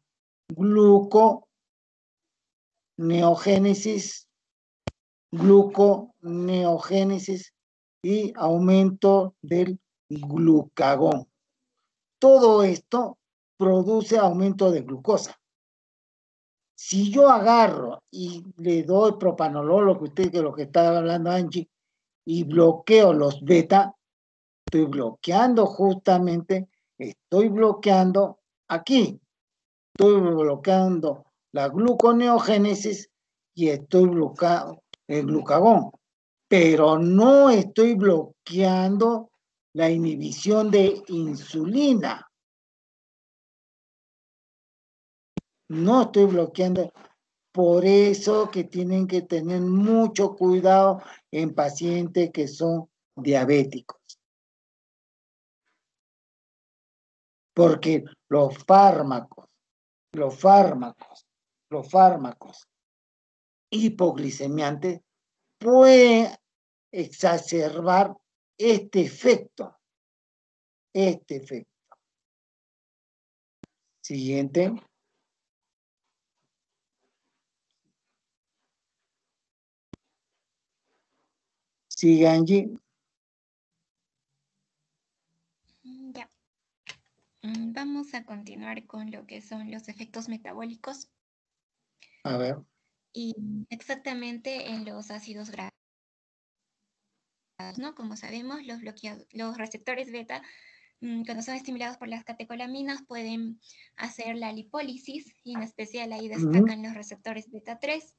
gluconeogénesis, gluconeogénesis y aumento del glucagón. Todo esto produce aumento de glucosa. Si yo agarro y le doy propanolol, lo que usted, que lo que estaba hablando Angie, y bloqueo los beta, estoy bloqueando justamente, estoy bloqueando aquí, estoy bloqueando la gluconeogénesis y estoy bloqueando el glucagón, pero no estoy bloqueando la inhibición de insulina. No estoy bloqueando. Por eso que tienen que tener mucho cuidado en pacientes que son diabéticos. Porque los fármacos, los fármacos, los fármacos hipoglicemiantes pueden exacerbar este efecto. Este efecto. Siguiente. Sigue, Angie. Ya. Vamos a continuar con lo que son los efectos metabólicos. A ver. Y exactamente en los ácidos grasos, ¿no? Como sabemos, los, los receptores beta, cuando son estimulados por las catecolaminas, pueden hacer la lipólisis, y en especial ahí destacan uh-huh. los receptores beta tres.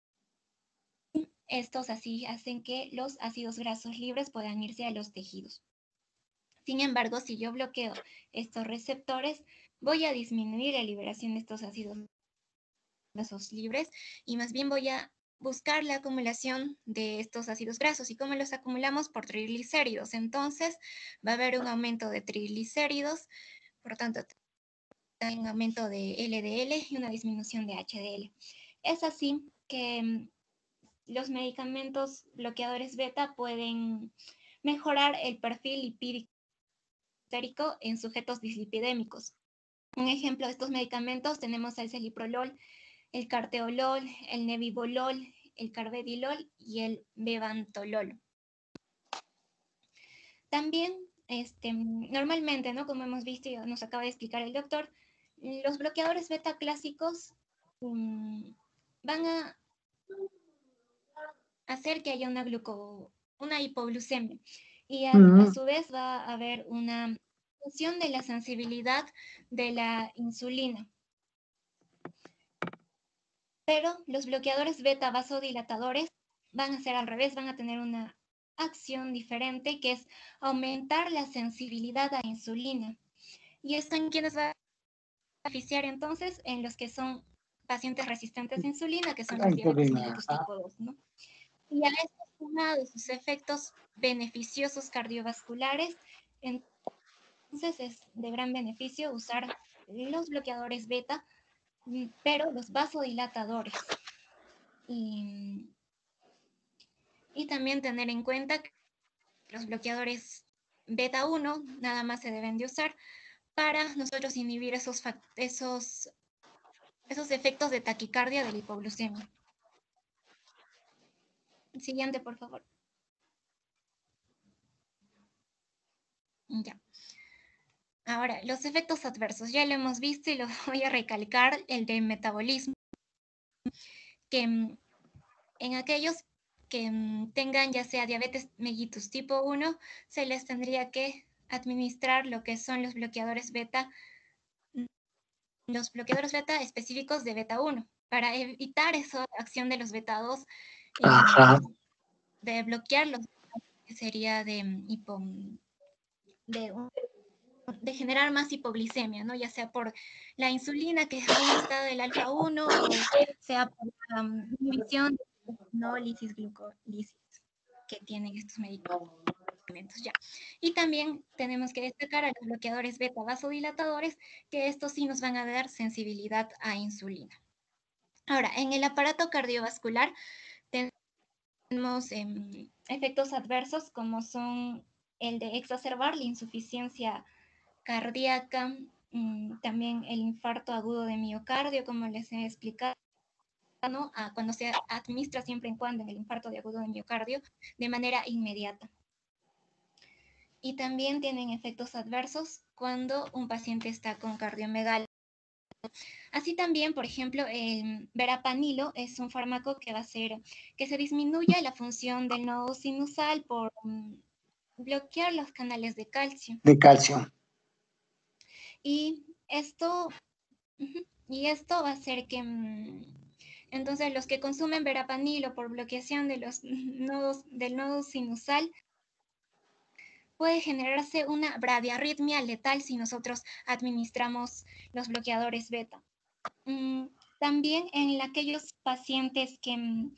Estos así hacen que los ácidos grasos libres puedan irse a los tejidos. Sin embargo, si yo bloqueo estos receptores, voy a disminuir la liberación de estos ácidos grasos libres y más bien voy a buscar la acumulación de estos ácidos grasos. ¿Y cómo los acumulamos? Por triglicéridos. Entonces, va a haber un aumento de triglicéridos, por lo tanto, hay un aumento de L D L y una disminución de H D L. Es así que los medicamentos bloqueadores beta pueden mejorar el perfil lipídico en sujetos dislipidémicos. Un ejemplo de estos medicamentos tenemos el celiprolol, el carteolol, el nebivolol, el carvedilol y el bevantolol. También, este, normalmente, ¿no? Como hemos visto y nos acaba de explicar el doctor, los bloqueadores beta clásicos um, van a hacer que haya una, gluco, una hipoglucemia y a, uh-huh. a su vez va a haber una función de la sensibilidad de la insulina. Pero los bloqueadores beta vasodilatadores van a ser al revés, van a tener una acción diferente, que es aumentar la sensibilidad a insulina. ¿Y esto en quiénes va a beneficiar entonces? En los que son pacientes resistentes a insulina, que son los diabetes mellitus tipo dos, ¿no? Y a estos sumados sus efectos beneficiosos cardiovasculares, entonces es de gran beneficio usar los bloqueadores beta, pero los vasodilatadores. Y, y también tener en cuenta que los bloqueadores beta uno nada más se deben de usar para nosotros inhibir esos, esos, esos efectos de taquicardia de la hipoglucemia. Siguiente, por favor. Ya. Ahora, los efectos adversos, ya lo hemos visto y lo voy a recalcar, el de metabolismo, que en aquellos que tengan ya sea diabetes mellitus tipo uno, se les tendría que administrar lo que son los bloqueadores beta, los bloqueadores beta específicos de beta uno, para evitar esa acción de los beta dos, eh, de bloquear los que sería de, hipo, de, de generar más hipoglicemia, ¿no? Ya sea por la insulina que aún está del alfa uno o sea por la um, inhibición de gluconólisis, glucólisis. que tienen estos medicamentos. Ya. Y también tenemos que destacar a los bloqueadores beta vasodilatadores, que estos sí nos van a dar sensibilidad a insulina. Ahora, en el aparato cardiovascular tenemos eh, efectos adversos como son el de exacerbar la insuficiencia cardíaca, mmm, también el infarto agudo de miocardio, como les he explicado, ¿no? Ah, cuando se administra siempre y cuando en el infarto de agudo de miocardio de manera inmediata. Y también tienen efectos adversos cuando un paciente está con cardiomegalia. Así también, por ejemplo, el verapanilo es un fármaco que va a hacer que se disminuya la función del nodo sinusal por um, bloquear los canales de calcio. De calcio. Y esto, uh-huh, y esto va a hacer que, um, entonces, los que consumen verapanilo por bloqueación de los nodos, del nodo sinusal, puede generarse una bradiarritmia letal si nosotros administramos los bloqueadores beta. Mm, también en aquellos pacientes que mm,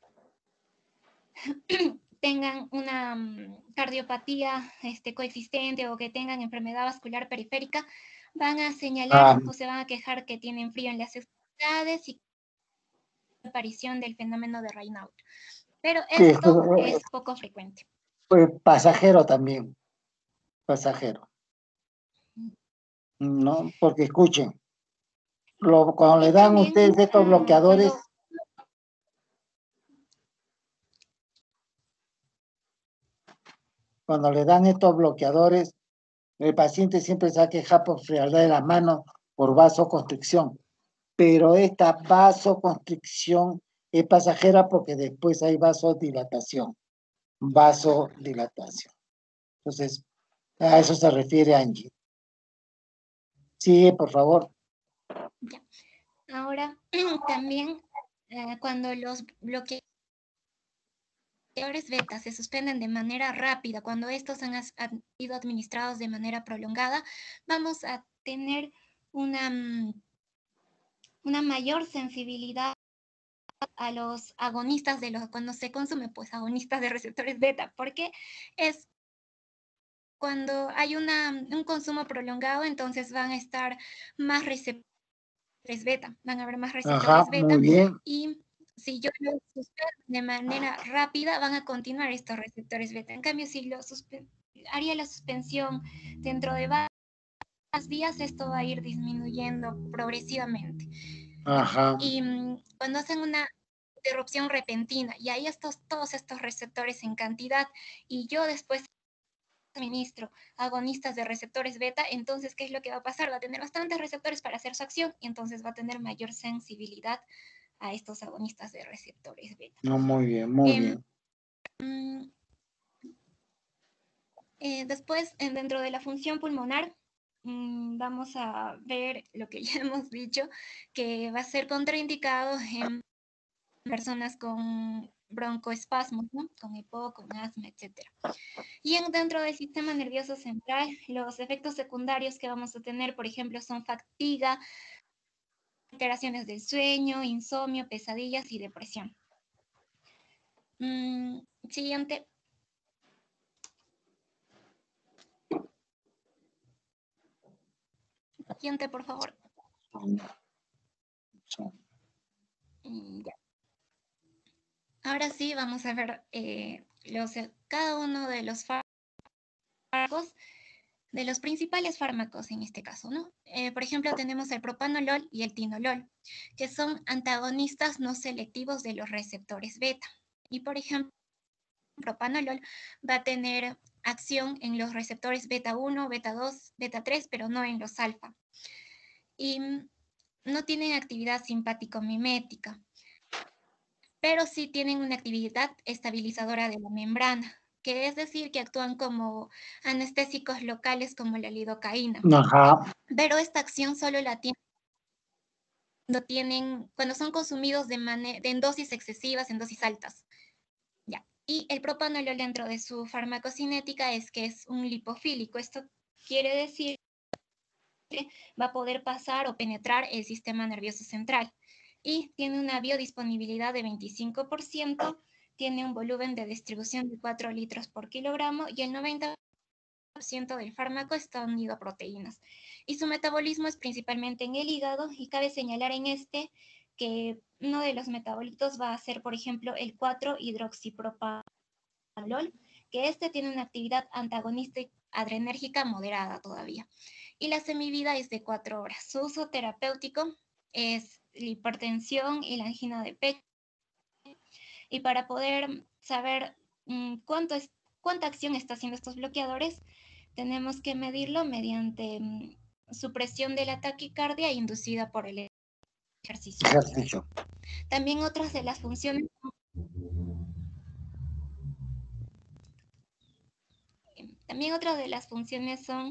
tengan una mm, cardiopatía este, coexistente o que tengan enfermedad vascular periférica, van a señalar Ah. o se van a quejar que tienen frío en las extremidades y aparición del fenómeno de Raynaud. Pero esto fue, es poco frecuente. Fue pasajero también, pasajero. ¿No? Porque escuchen, lo, cuando Y le dan a también, ustedes estos mm, bloqueadores, cuando... cuando le dan estos bloqueadores, el paciente siempre se va a quejar por frialdad de las manos, por vasoconstricción. Pero esta vasoconstricción es pasajera porque después hay vasodilatación. Vasodilatación. Entonces, a eso se refiere Angie. Sí, por favor. Ya. Ahora, también eh, cuando los bloqueadores beta se suspenden de manera rápida, cuando estos han sido administrados de manera prolongada, vamos a tener una, una mayor sensibilidad a los agonistas de los, cuando se consume, pues agonistas de receptores beta, porque es cuando hay una, un consumo prolongado, entonces van a estar más receptores beta, van a haber más receptores Ajá, beta, muy bien. y si yo lo suspendo de manera rápida, van a continuar estos receptores beta. En cambio, si lo haría la suspensión dentro de varios días, esto va a ir disminuyendo progresivamente. Ajá. Y um, cuando hacen una interrupción repentina, y hay estos, todos estos receptores en cantidad, y yo después administro agonistas de receptores beta, entonces, ¿qué es lo que va a pasar? Va a tener bastantes receptores para hacer su acción, y entonces va a tener mayor sensibilidad a estos agonistas de receptores beta. No, muy bien, muy eh, bien. Mm, eh, después, en, dentro de la función pulmonar, mmm, vamos a ver lo que ya hemos dicho, que va a ser contraindicado en personas con broncoespasmos, ¿no? Con EPOC, con asma, etcétera. Y en, dentro del sistema nervioso central, los efectos secundarios que vamos a tener, por ejemplo, son fatiga, alteraciones del sueño, insomnio, pesadillas y depresión. Mm, siguiente. Siguiente, por favor. Mm, ya. Ahora sí, vamos a ver eh, los, cada uno de los fármacos, de los principales fármacos en este caso, ¿no? Eh, por ejemplo, tenemos el propanolol y el tinolol, que son antagonistas no selectivos de los receptores beta. Y, por ejemplo, el propanolol va a tener acción en los receptores beta uno, beta dos, beta tres, pero no en los alfa. Y no tienen actividad simpático-mimética, pero sí tienen una actividad estabilizadora de la membrana, que es decir, que actúan como anestésicos locales como la lidocaína. Ajá. Pero esta acción solo la tienen cuando, tienen, cuando son consumidos de, de en dosis excesivas, en dosis altas. Ya. Y el propanolol dentro de su farmacocinética es que es un lipofílico. Esto quiere decir que va a poder pasar o penetrar el sistema nervioso central. Y tiene una biodisponibilidad de veinticinco por ciento tiene un volumen de distribución de cuatro litros por kilogramo y el noventa por ciento del fármaco está unido a proteínas. Y su metabolismo es principalmente en el hígado, y cabe señalar en este que uno de los metabolitos va a ser, por ejemplo, el cuatro hidroxipropanolol, que este tiene una actividad antagonista y adrenérgica moderada todavía. Y la semivida es de cuatro horas. Su uso terapéutico es la hipertensión y la angina de pecho. Y para poder saber mmm, cuánto es, cuánta acción está haciendo estos bloqueadores, tenemos que medirlo mediante mmm, supresión de la taquicardia inducida por el ejercicio. Ejercicio. También otras de las funciones También otras de las funciones son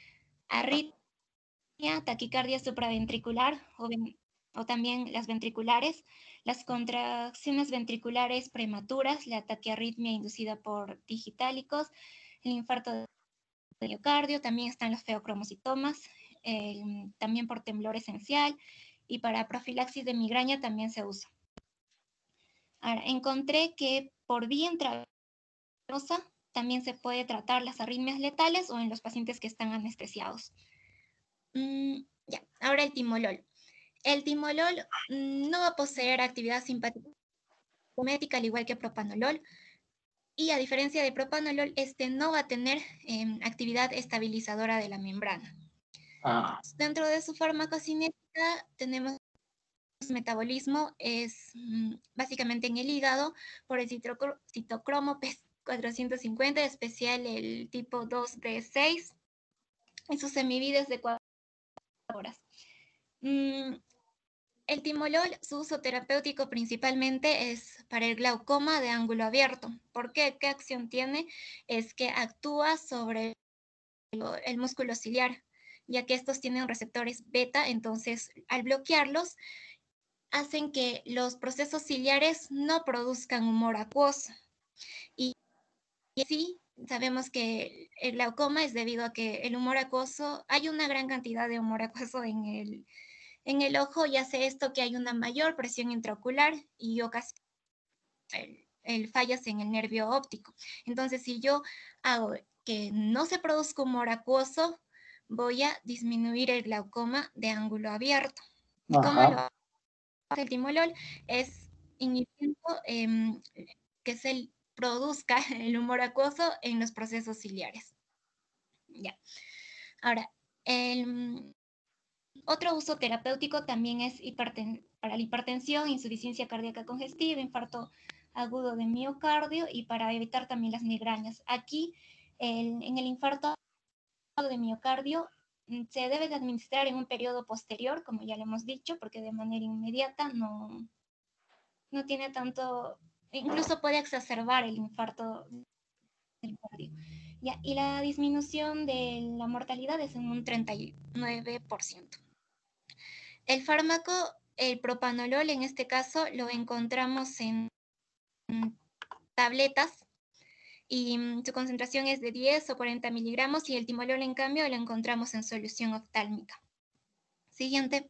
arritmia, taquicardia supraventricular o, ven, o también las ventriculares, las contracciones ventriculares prematuras, la taquiarritmia inducida por digitálicos, el infarto de miocardio, también están los feocromocitomas, el, también por temblor esencial, y para profilaxis de migraña también se usa. Ahora, encontré que por vía intravenosa también se puede tratar las arritmias letales o en los pacientes que están anestesiados. Mm, ya, ahora el timolol. El timolol mm, no va a poseer actividad simpático-médica al igual que propanolol, y a diferencia de propanolol, este no va a tener eh, actividad estabilizadora de la membrana. Ah. Dentro de su farmacocinética tenemos metabolismo, es mm, básicamente en el hígado por el citocro citocromo P cuatrocientos cincuenta, especial el tipo dos D seis, y sus semivides de cuatro horas. Mm, el timolol, su uso terapéutico principalmente es para el glaucoma de ángulo abierto. ¿Por qué? ¿Qué acción tiene? Es que actúa sobre el, el músculo ciliar, ya que estos tienen receptores beta, entonces al bloquearlos hacen que los procesos ciliares no produzcan humor acuoso. Y, y así sabemos que el glaucoma es debido a que el humor acuoso, hay una gran cantidad de humor acuoso en el, en el ojo, y hace esto que hay una mayor presión intraocular y ocasiona el, el fallas en el nervio óptico. Entonces, si yo hago que no se produzca humor acuoso, voy a disminuir el glaucoma de ángulo abierto. Ajá. ¿Cómo lo el timolol? Es inhibiendo eh, que se produzca el humor acuoso en los procesos ciliares. Ya. Ahora, el otro uso terapéutico también es hiperten para la hipertensión, insuficiencia cardíaca congestiva, infarto agudo de miocardio y para evitar también las migrañas. Aquí, el, en el infarto de miocardio, se debe de administrar en un periodo posterior, como ya lo hemos dicho, porque de manera inmediata no, no tiene tanto, incluso puede exacerbar el infarto del cardio. Ya, y la disminución de la mortalidad es en un treinta y nueve por ciento. El fármaco, el propanolol, en este caso, lo encontramos en tabletas y su concentración es de diez o cuarenta miligramos, y el timolol, en cambio, lo encontramos en solución oftálmica. Siguiente.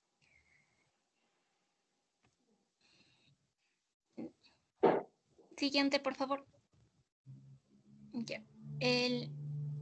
Siguiente, por favor. Ya. El,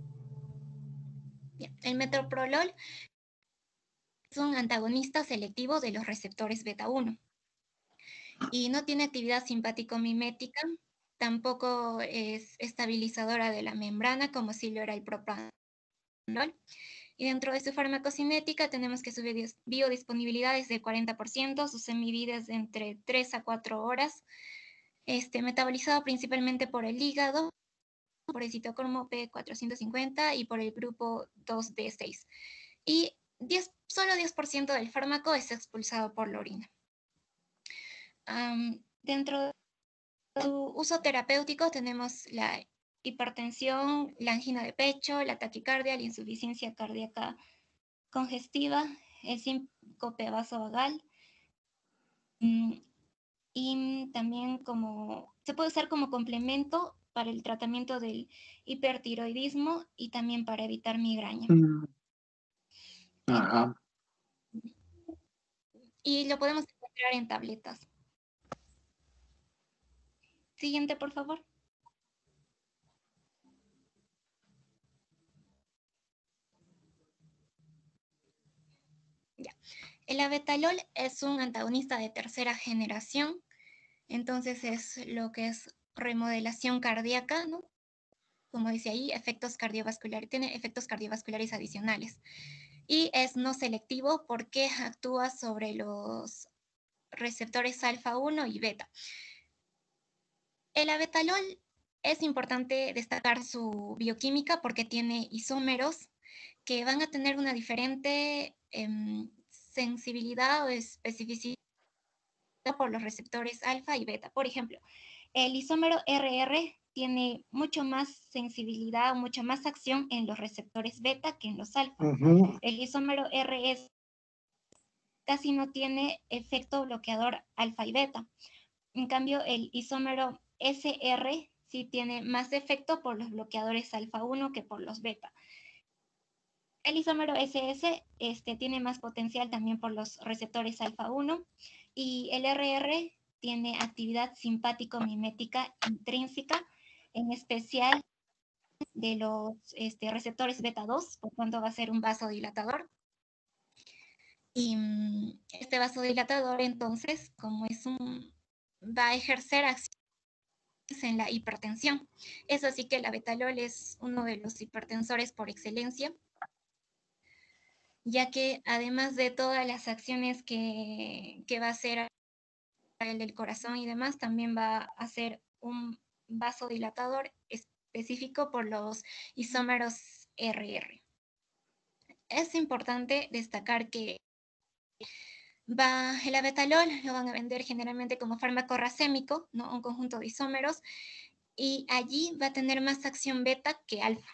ya. el metoprolol es un antagonista selectivo de los receptores beta uno y no tiene actividad simpático-mimética, tampoco es estabilizadora de la membrana como si lo era el propanolol. Y dentro de su farmacocinética tenemos que su biodisponibilidad es del cuarenta por ciento, sus semividas de entre tres a cuatro horas, este, metabolizado principalmente por el hígado, por el citocromo P cuatrocientos cincuenta y por el grupo dos D seis. Y diez, solo diez por ciento del fármaco es expulsado por la orina. Um, dentro de su uso terapéutico tenemos la hipertensión, la angina de pecho, la taquicardia, la insuficiencia cardíaca congestiva, el síncope vasovagal, y también como se puede usar como complemento para el tratamiento del hipertiroidismo y también para evitar migraña. Ajá. Y lo podemos encontrar en tabletas. Siguiente, por favor. Ya. El abetalol es un antagonista de tercera generación, entonces es lo que es remodelación cardíaca, ¿no? Como dice ahí, efectos cardiovasculares, tiene efectos cardiovasculares adicionales. Y es no selectivo porque actúa sobre los receptores alfa uno y beta. El abetalol es importante destacar su bioquímica porque tiene isómeros que van a tener una diferente eh, sensibilidad o especificidad por los receptores alfa y beta. Por ejemplo, el isómero R R tiene mucho más sensibilidad o mucha más acción en los receptores beta que en los alfa. Uh-huh. El isómero R S casi no tiene efecto bloqueador alfa y beta. En cambio, el isómero S R sí tiene más efecto por los bloqueadores alfa uno que por los beta. El isómero S S este, tiene más potencial también por los receptores alfa uno y el R R tiene actividad simpático-mimética intrínseca, en especial de los este, receptores beta dos, por tanto va a ser un vasodilatador. Y este vasodilatador, entonces, como es un, va a ejercer acción en la hipertensión. Es así que el abetalol es uno de los hipertensores por excelencia, ya que además de todas las acciones que, que va a hacer el del corazón y demás, también va a ser un vasodilatador específico por los isómeros R R. Es importante destacar que va, el abetalol lo van a vender generalmente como fármaco racémico, ¿no? Un conjunto de isómeros, y allí va a tener más acción beta que alfa.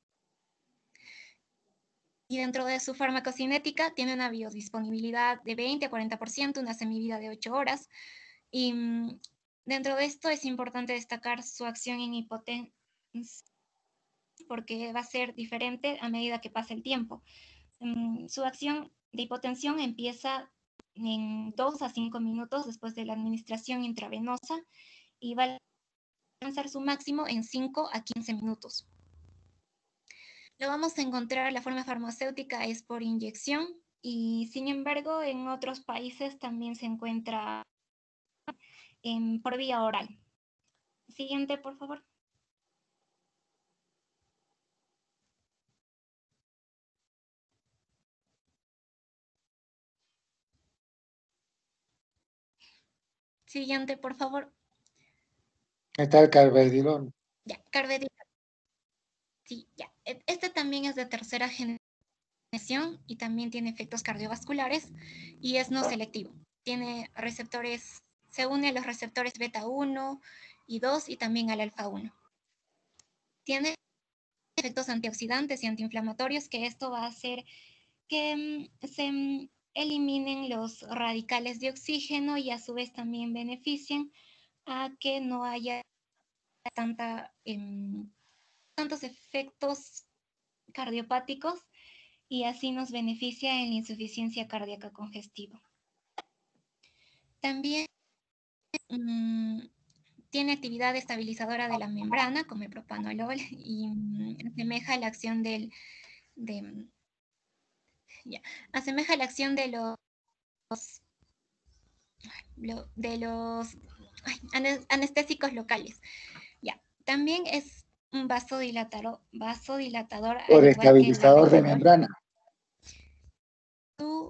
Y dentro de su farmacocinética tiene una biodisponibilidad de veinte a cuarenta por ciento, una semivida de ocho horas. Y um, dentro de esto es importante destacar su acción en hipotensión, porque va a ser diferente a medida que pasa el tiempo. Um, su acción de hipotensión empieza en dos a cinco minutos después de la administración intravenosa y va a alcanzar su máximo en cinco a quince minutos. Lo vamos a encontrar, la forma farmacéutica es por inyección y sin embargo en otros países también se encuentra en, por vía oral. Siguiente, por favor. Siguiente, por favor. Está el carvedilol. Ya, carvedilol. Sí, ya. Este también es de tercera generación y también tiene efectos cardiovasculares y es no selectivo. Tiene receptores, se une a los receptores beta uno y dos y también al alfa uno. Tiene efectos antioxidantes y antiinflamatorios, que esto va a hacer que um, se um, eliminen los radicales de oxígeno y a su vez también beneficien a que no haya tanta, um, tantos efectos cardiopáticos y así nos beneficia en la insuficiencia cardíaca congestiva. También um, tiene actividad estabilizadora de la membrana, como el propanolol, y um, asemeja la acción del, de, ya, asemeja la acción de los, de los ay, anestésicos locales. Ya, también es un vasodilatador, vasodilatador por estabilizador de membrana. Su,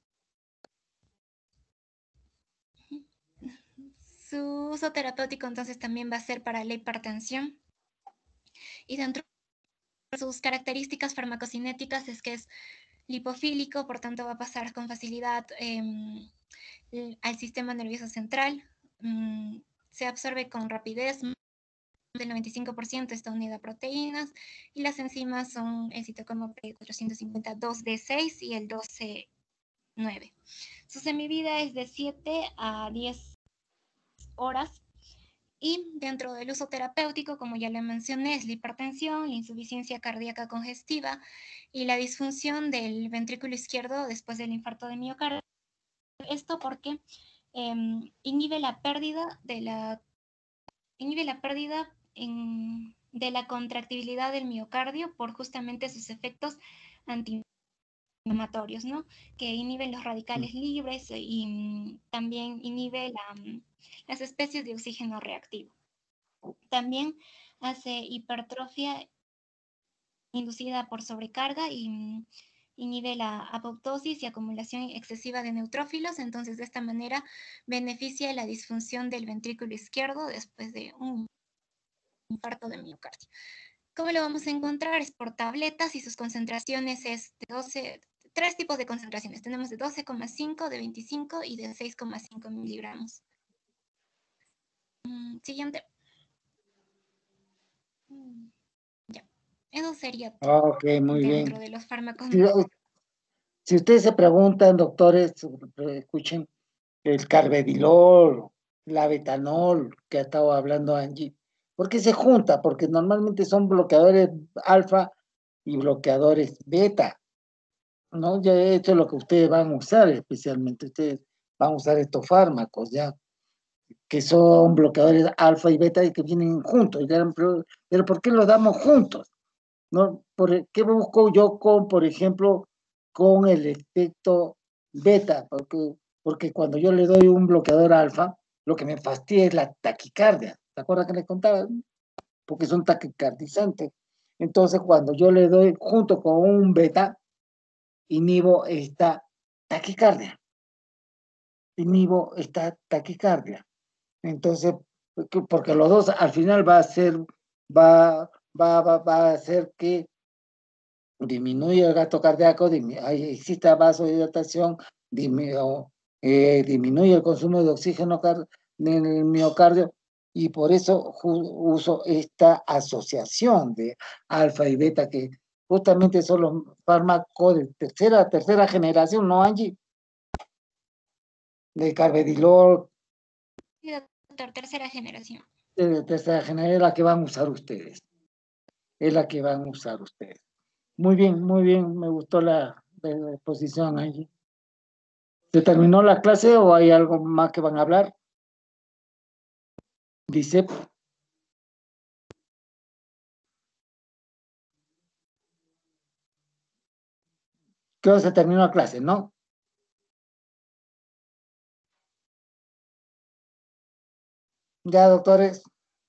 su uso terapéutico entonces también va a ser para la hipertensión. Y dentro de sus características farmacocinéticas es que es lipofílico, por tanto va a pasar con facilidad eh, al sistema nervioso central. Mm, se absorbe con rapidez, del noventa y cinco por ciento está unido a proteínas y las enzimas son el citocromo P cuatrocientos cincuenta y dos D seis y el doce nueve. Su semivida es de siete a diez horas y dentro del uso terapéutico, como ya le mencioné, es la hipertensión, la insuficiencia cardíaca congestiva y la disfunción del ventrículo izquierdo después del infarto de miocardio. Esto porque eh, inhibe la pérdida de la inhibe la pérdida en, de la contractibilidad del miocardio por justamente sus efectos antiinflamatorios, ¿no? Que inhiben los radicales libres y mm, también inhibe la, mm, las especies de oxígeno reactivo. También hace hipertrofia inducida por sobrecarga y mm, inhibe la apoptosis y acumulación excesiva de neutrófilos, entonces de esta manera beneficia la disfunción del ventrículo izquierdo después de un infarto de miocardio. ¿Cómo lo vamos a encontrar? Es por tabletas y sus concentraciones es de doce, tres tipos de concentraciones. Tenemos de doce coma cinco, de veinticinco y de seis coma cinco miligramos. Mm, siguiente. Mm, ya. Eso sería todo Ok, muy dentro bien. de los fármacos. Si, si ustedes se preguntan, doctores, escuchen, el carvedilol, la betanol, que ha estado hablando Angie, ¿por qué se junta? Porque normalmente son bloqueadores alfa y bloqueadores beta, ¿no? Ya esto es lo que ustedes van a usar, especialmente ustedes van a usar estos fármacos, ¿ya? Que son bloqueadores alfa y beta y que vienen juntos. Y dirán, pero, pero ¿por qué los damos juntos? ¿No? ¿Por qué busco yo con, por ejemplo, con el efecto beta? Porque, porque cuando yo le doy un bloqueador alfa, lo que me fastidia es la taquicardia. ¿Se acuerdan que les contaba? Porque son taquicardizantes. Entonces, cuando yo le doy junto con un beta, inhibo esta taquicardia. Inhibo esta taquicardia. Entonces, porque los dos al final va a ser, va, va, va, va a hacer que disminuye el gasto cardíaco, hay, existe vasodilatación, disminuye, eh, disminuye el consumo de oxígeno en el miocardio, y por eso uso esta asociación de alfa y beta, que justamente son los fármacos de tercera, tercera generación, ¿no, Angie? De carvedilol. Sí, doctor, tercera generación. De tercera generación es la que van a usar ustedes. Es la que van a usar ustedes. Muy bien, muy bien, me gustó la, la exposición allí. ¿Se terminó la clase o hay algo más que van a hablar? Dice. Creo que se terminó la clase, ¿no? Ya, doctores.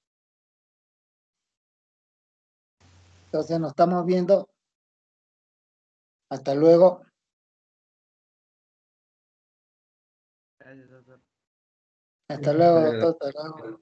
Entonces nos estamos viendo. Hasta luego. Gracias, doctor. Hasta luego, doctor. Hasta luego.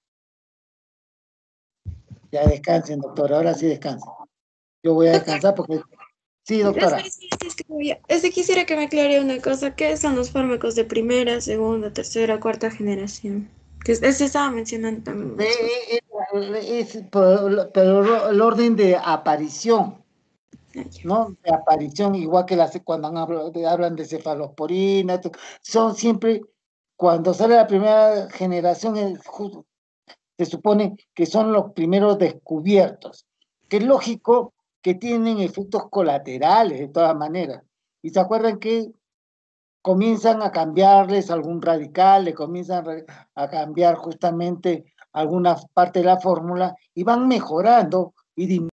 Ya descansen, doctor. Ahora sí descansen. Yo voy a descansar porque... Sí, doctora. Es, es, es, que voy a- es que quisiera que me aclare una cosa. ¿Qué son los fármacos de primera, segunda, tercera, cuarta generación? Que es- ese estaba mencionando también. Eh, eh, Es, por- pero el orden de aparición, ¿no? De aparición, igual que las, cuando han hablo- de- hablan de cefalosporina, to- son siempre, cuando sale la primera generación, es ju- se supone que son los primeros descubiertos, que es lógico que tienen efectos colaterales de todas maneras. Y se acuerdan que comienzan a cambiarles algún radical, le comienzan a cambiar justamente alguna parte de la fórmula y van mejorando y disminuyendo